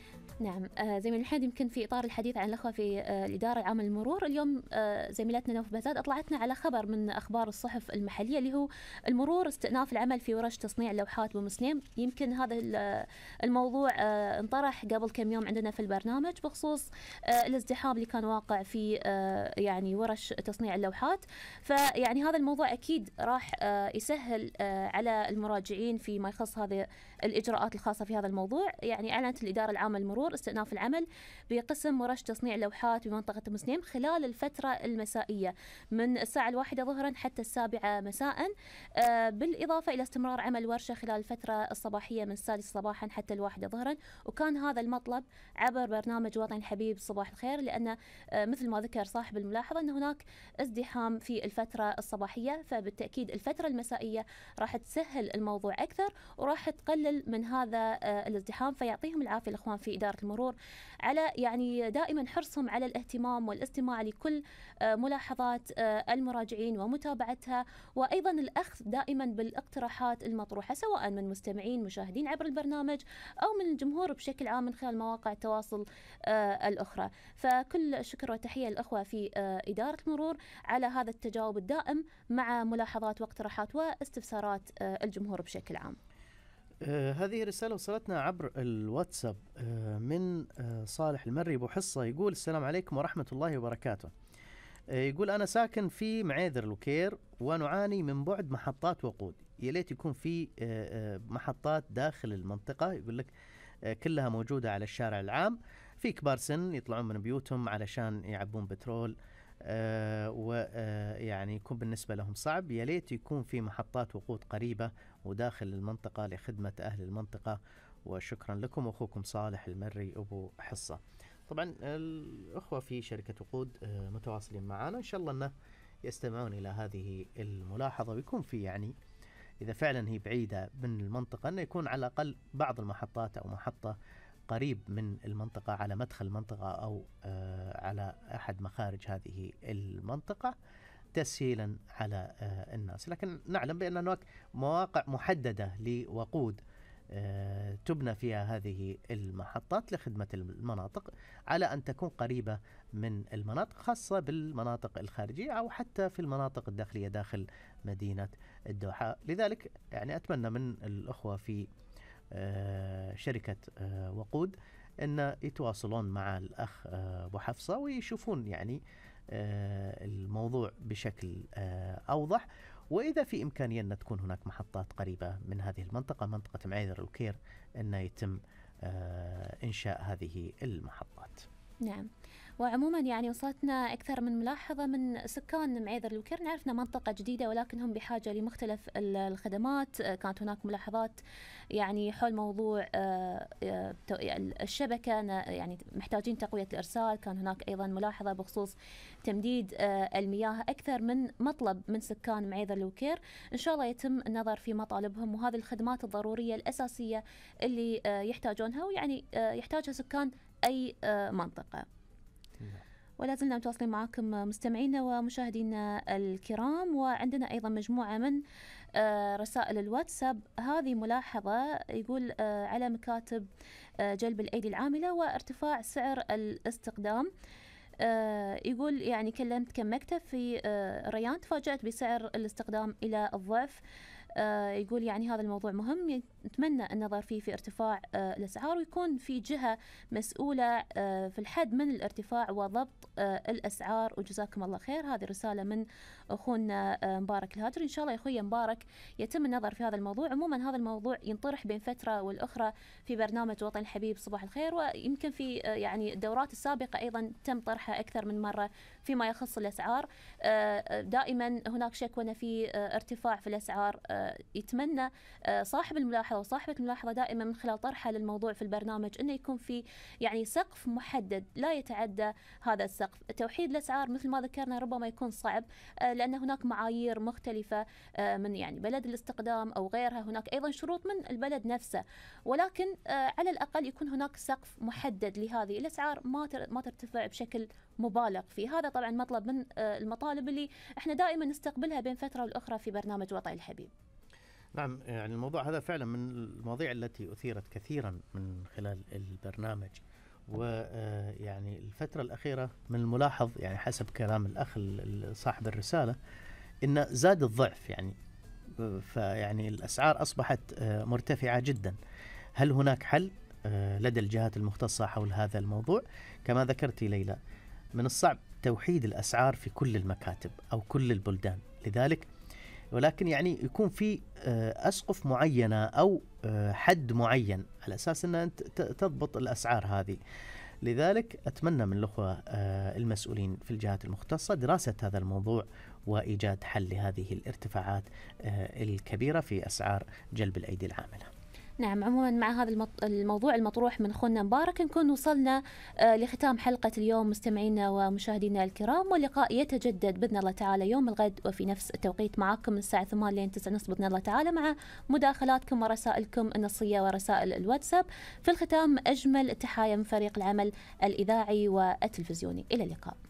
نعم آه زميل الحاد، يمكن في إطار الحديث عن الأخوة في آه الإدارة العامة للمرور، اليوم آه زميلتنا نوف بهزاد أطلعتنا على خبر من أخبار الصحف المحلية اللي هو المرور استئناف العمل في ورش تصنيع اللوحات بمسنيم. يمكن هذا الموضوع آه انطرح قبل كم يوم عندنا في البرنامج بخصوص آه الازدحام اللي كان واقع في آه يعني ورش تصنيع اللوحات. فيعني هذا الموضوع أكيد راح آه يسهل آه على المراجعين فيما يخص هذه الإجراءات الخاصة في هذا الموضوع. يعني أعلنت الإدارة العامة للمرور استئناف العمل بقسم ورش تصنيع اللوحات بمنطقة مسنيم خلال الفترة المسائية من الساعة الواحدة ظهرا حتى السابعة مساء، آه بالإضافة إلى استمرار عمل الورشة خلال الفترة الصباحية من السادسة صباحا حتى الواحدة ظهرا. وكان هذا المطلب عبر برنامج وطن الحبيب صباح الخير، لأن آه مثل ما ذكر صاحب الملاحظة أن هناك ازدحام في الفترة الصباحية، فبالتأكيد الفترة المسائية راح تسهل الموضوع أكثر وراح تقلل من هذا آه الازدحام. فيعطيهم العافية الأخوان في إدارة المرور على يعني دائما حرصهم على الاهتمام والاستماع لكل ملاحظات المراجعين ومتابعتها، وأيضا الأخذ دائما بالاقتراحات المطروحة سواء من مستمعين مشاهدين عبر البرنامج أو من الجمهور بشكل عام من خلال مواقع التواصل الأخرى. فكل الشكر والتحية للأخوة في إدارة المرور على هذا التجاوب الدائم مع ملاحظات واقتراحات واستفسارات الجمهور بشكل عام. آه هذه رسالة وصلتنا عبر الواتساب آه من آه صالح المري أبو حصة. يقول: السلام عليكم ورحمة الله وبركاته. آه يقول: أنا ساكن في معيذر الوكير ونعاني من بعد محطات وقود. يا ليت يكون في آه آه محطات داخل المنطقة. يقول لك آه كلها موجودة على الشارع العام، في كبار سن يطلعون من بيوتهم علشان يعبون بترول، آه ويعني آه يكون بالنسبة لهم صعب. يا ليت يكون في محطات وقود قريبة وداخل المنطقة لخدمة أهل المنطقة. وشكرا لكم، أخوكم صالح المري أبو حصة. طبعا الأخوة في شركة وقود آه متواصلين معنا، إن شاء الله أنه يستمعون إلى هذه الملاحظة ويكون في يعني إذا فعلا هي بعيدة من المنطقة أنه يكون على الأقل بعض المحطات أو محطة قريب من المنطقة على مدخل المنطقة أو آه على أحد مخارج هذه المنطقة تسهيلا على آه الناس. لكن نعلم بأن هناك مواقع محددة لوقود آه تبنى فيها هذه المحطات لخدمة المناطق على أن تكون قريبة من المناطق، خاصة بالمناطق الخارجية أو حتى في المناطق الداخلية داخل مدينة الدوحة. لذلك يعني أتمنى من الأخوة في آه شركة آه وقود أن يتواصلون مع الأخ آه أبو حفصة ويشوفون يعني آه الموضوع بشكل آه أوضح، وإذا في إمكانية أن تكون هناك محطات قريبة من هذه المنطقة منطقة معيذر الوكير أن يتم آه إنشاء هذه المحطات. نعم، وعموما يعني وصلتنا أكثر من ملاحظة من سكان معيذر الوكير. نعرفنا منطقة جديدة ولكن هم بحاجة لمختلف الخدمات. كانت هناك ملاحظات يعني حول موضوع الشبكة، يعني محتاجين تقوية الإرسال. كان هناك أيضا ملاحظة بخصوص تمديد المياه. أكثر من مطلب من سكان معيذر الوكير. إن شاء الله يتم النظر في مطالبهم، وهذه الخدمات الضرورية الأساسية اللي يحتاجونها ويعني يحتاجها سكان أي منطقة. ولا زلنا متواصلين معكم مستمعينا ومشاهدينا الكرام، وعندنا أيضا مجموعة من رسائل الواتساب. هذه ملاحظة يقول على مكاتب جلب الأيدي العاملة وارتفاع سعر الاستقدام. يقول يعني كلمت كم مكتب في ريان، تفاجأت بسعر الاستقدام إلى الضعف. يقول يعني هذا الموضوع مهم، نتمنى النظر فيه في ارتفاع الأسعار، ويكون في جهة مسؤولة في الحد من الارتفاع وضبط الأسعار، وجزاكم الله خير. هذه رسالة من أخونا مبارك الهاجري. إن شاء الله يا أخوي مبارك يتم النظر في هذا الموضوع. عموما هذا الموضوع ينطرح بين فترة والأخرى في برنامج وطن الحبيب صباح الخير، ويمكن في يعني الدورات السابقة أيضا تم طرحها أكثر من مرة فيما يخص الأسعار. دائما هناك شكوى في ارتفاع في الأسعار. يتمنى صاحب الملاحظة وصاحبة الملاحظة دائما من خلال طرحها للموضوع في البرنامج أنه يكون في يعني سقف محدد لا يتعدى هذا السقف. توحيد الأسعار مثل ما ذكرنا ربما يكون صعب لأن هناك معايير مختلفة من يعني بلد الاستقدام أو غيرها. هناك أيضا شروط من البلد نفسه، ولكن على الأقل يكون هناك سقف محدد لهذه الأسعار، ما ما ترتفع بشكل مبالغ فيه. هذا طبعا مطلب من المطالب اللي احنا دائما نستقبلها بين فترة والأخرى في برنامج وطن الحبيب. نعم، يعني الموضوع هذا فعلا من المواضيع التي أثيرت كثيرا من خلال البرنامج، ويعني الفترة الأخيرة من الملاحظ يعني حسب كلام الأخ صاحب الرسالة إن زاد الضعف، يعني فيعني الأسعار أصبحت مرتفعة جدا. هل هناك حل لدى الجهات المختصة حول هذا الموضوع؟ كما ذكرت ليلى من الصعب توحيد الأسعار في كل المكاتب أو كل البلدان، لذلك ولكن يعني يكون في أسقف معينة أو حد معين على أساس أن أنت تضبط الأسعار هذه. لذلك أتمنى من الأخوة المسؤولين في الجهات المختصة دراسة هذا الموضوع وإيجاد حل لهذه الارتفاعات الكبيرة في أسعار جلب الأيدي العاملة. نعم، عموما مع هذا الموضوع المطروح من أخونا مبارك نكون وصلنا لختام حلقة اليوم مستمعينا ومشاهدينا الكرام، واللقاء يتجدد بإذن الله تعالى يوم الغد وفي نفس التوقيت معكم من الساعة ثمانية لين تسعة ونص بإذن الله تعالى، مع مداخلاتكم ورسائلكم النصية ورسائل الواتساب. في الختام أجمل تحايا من فريق العمل الإذاعي والتلفزيوني، إلى اللقاء.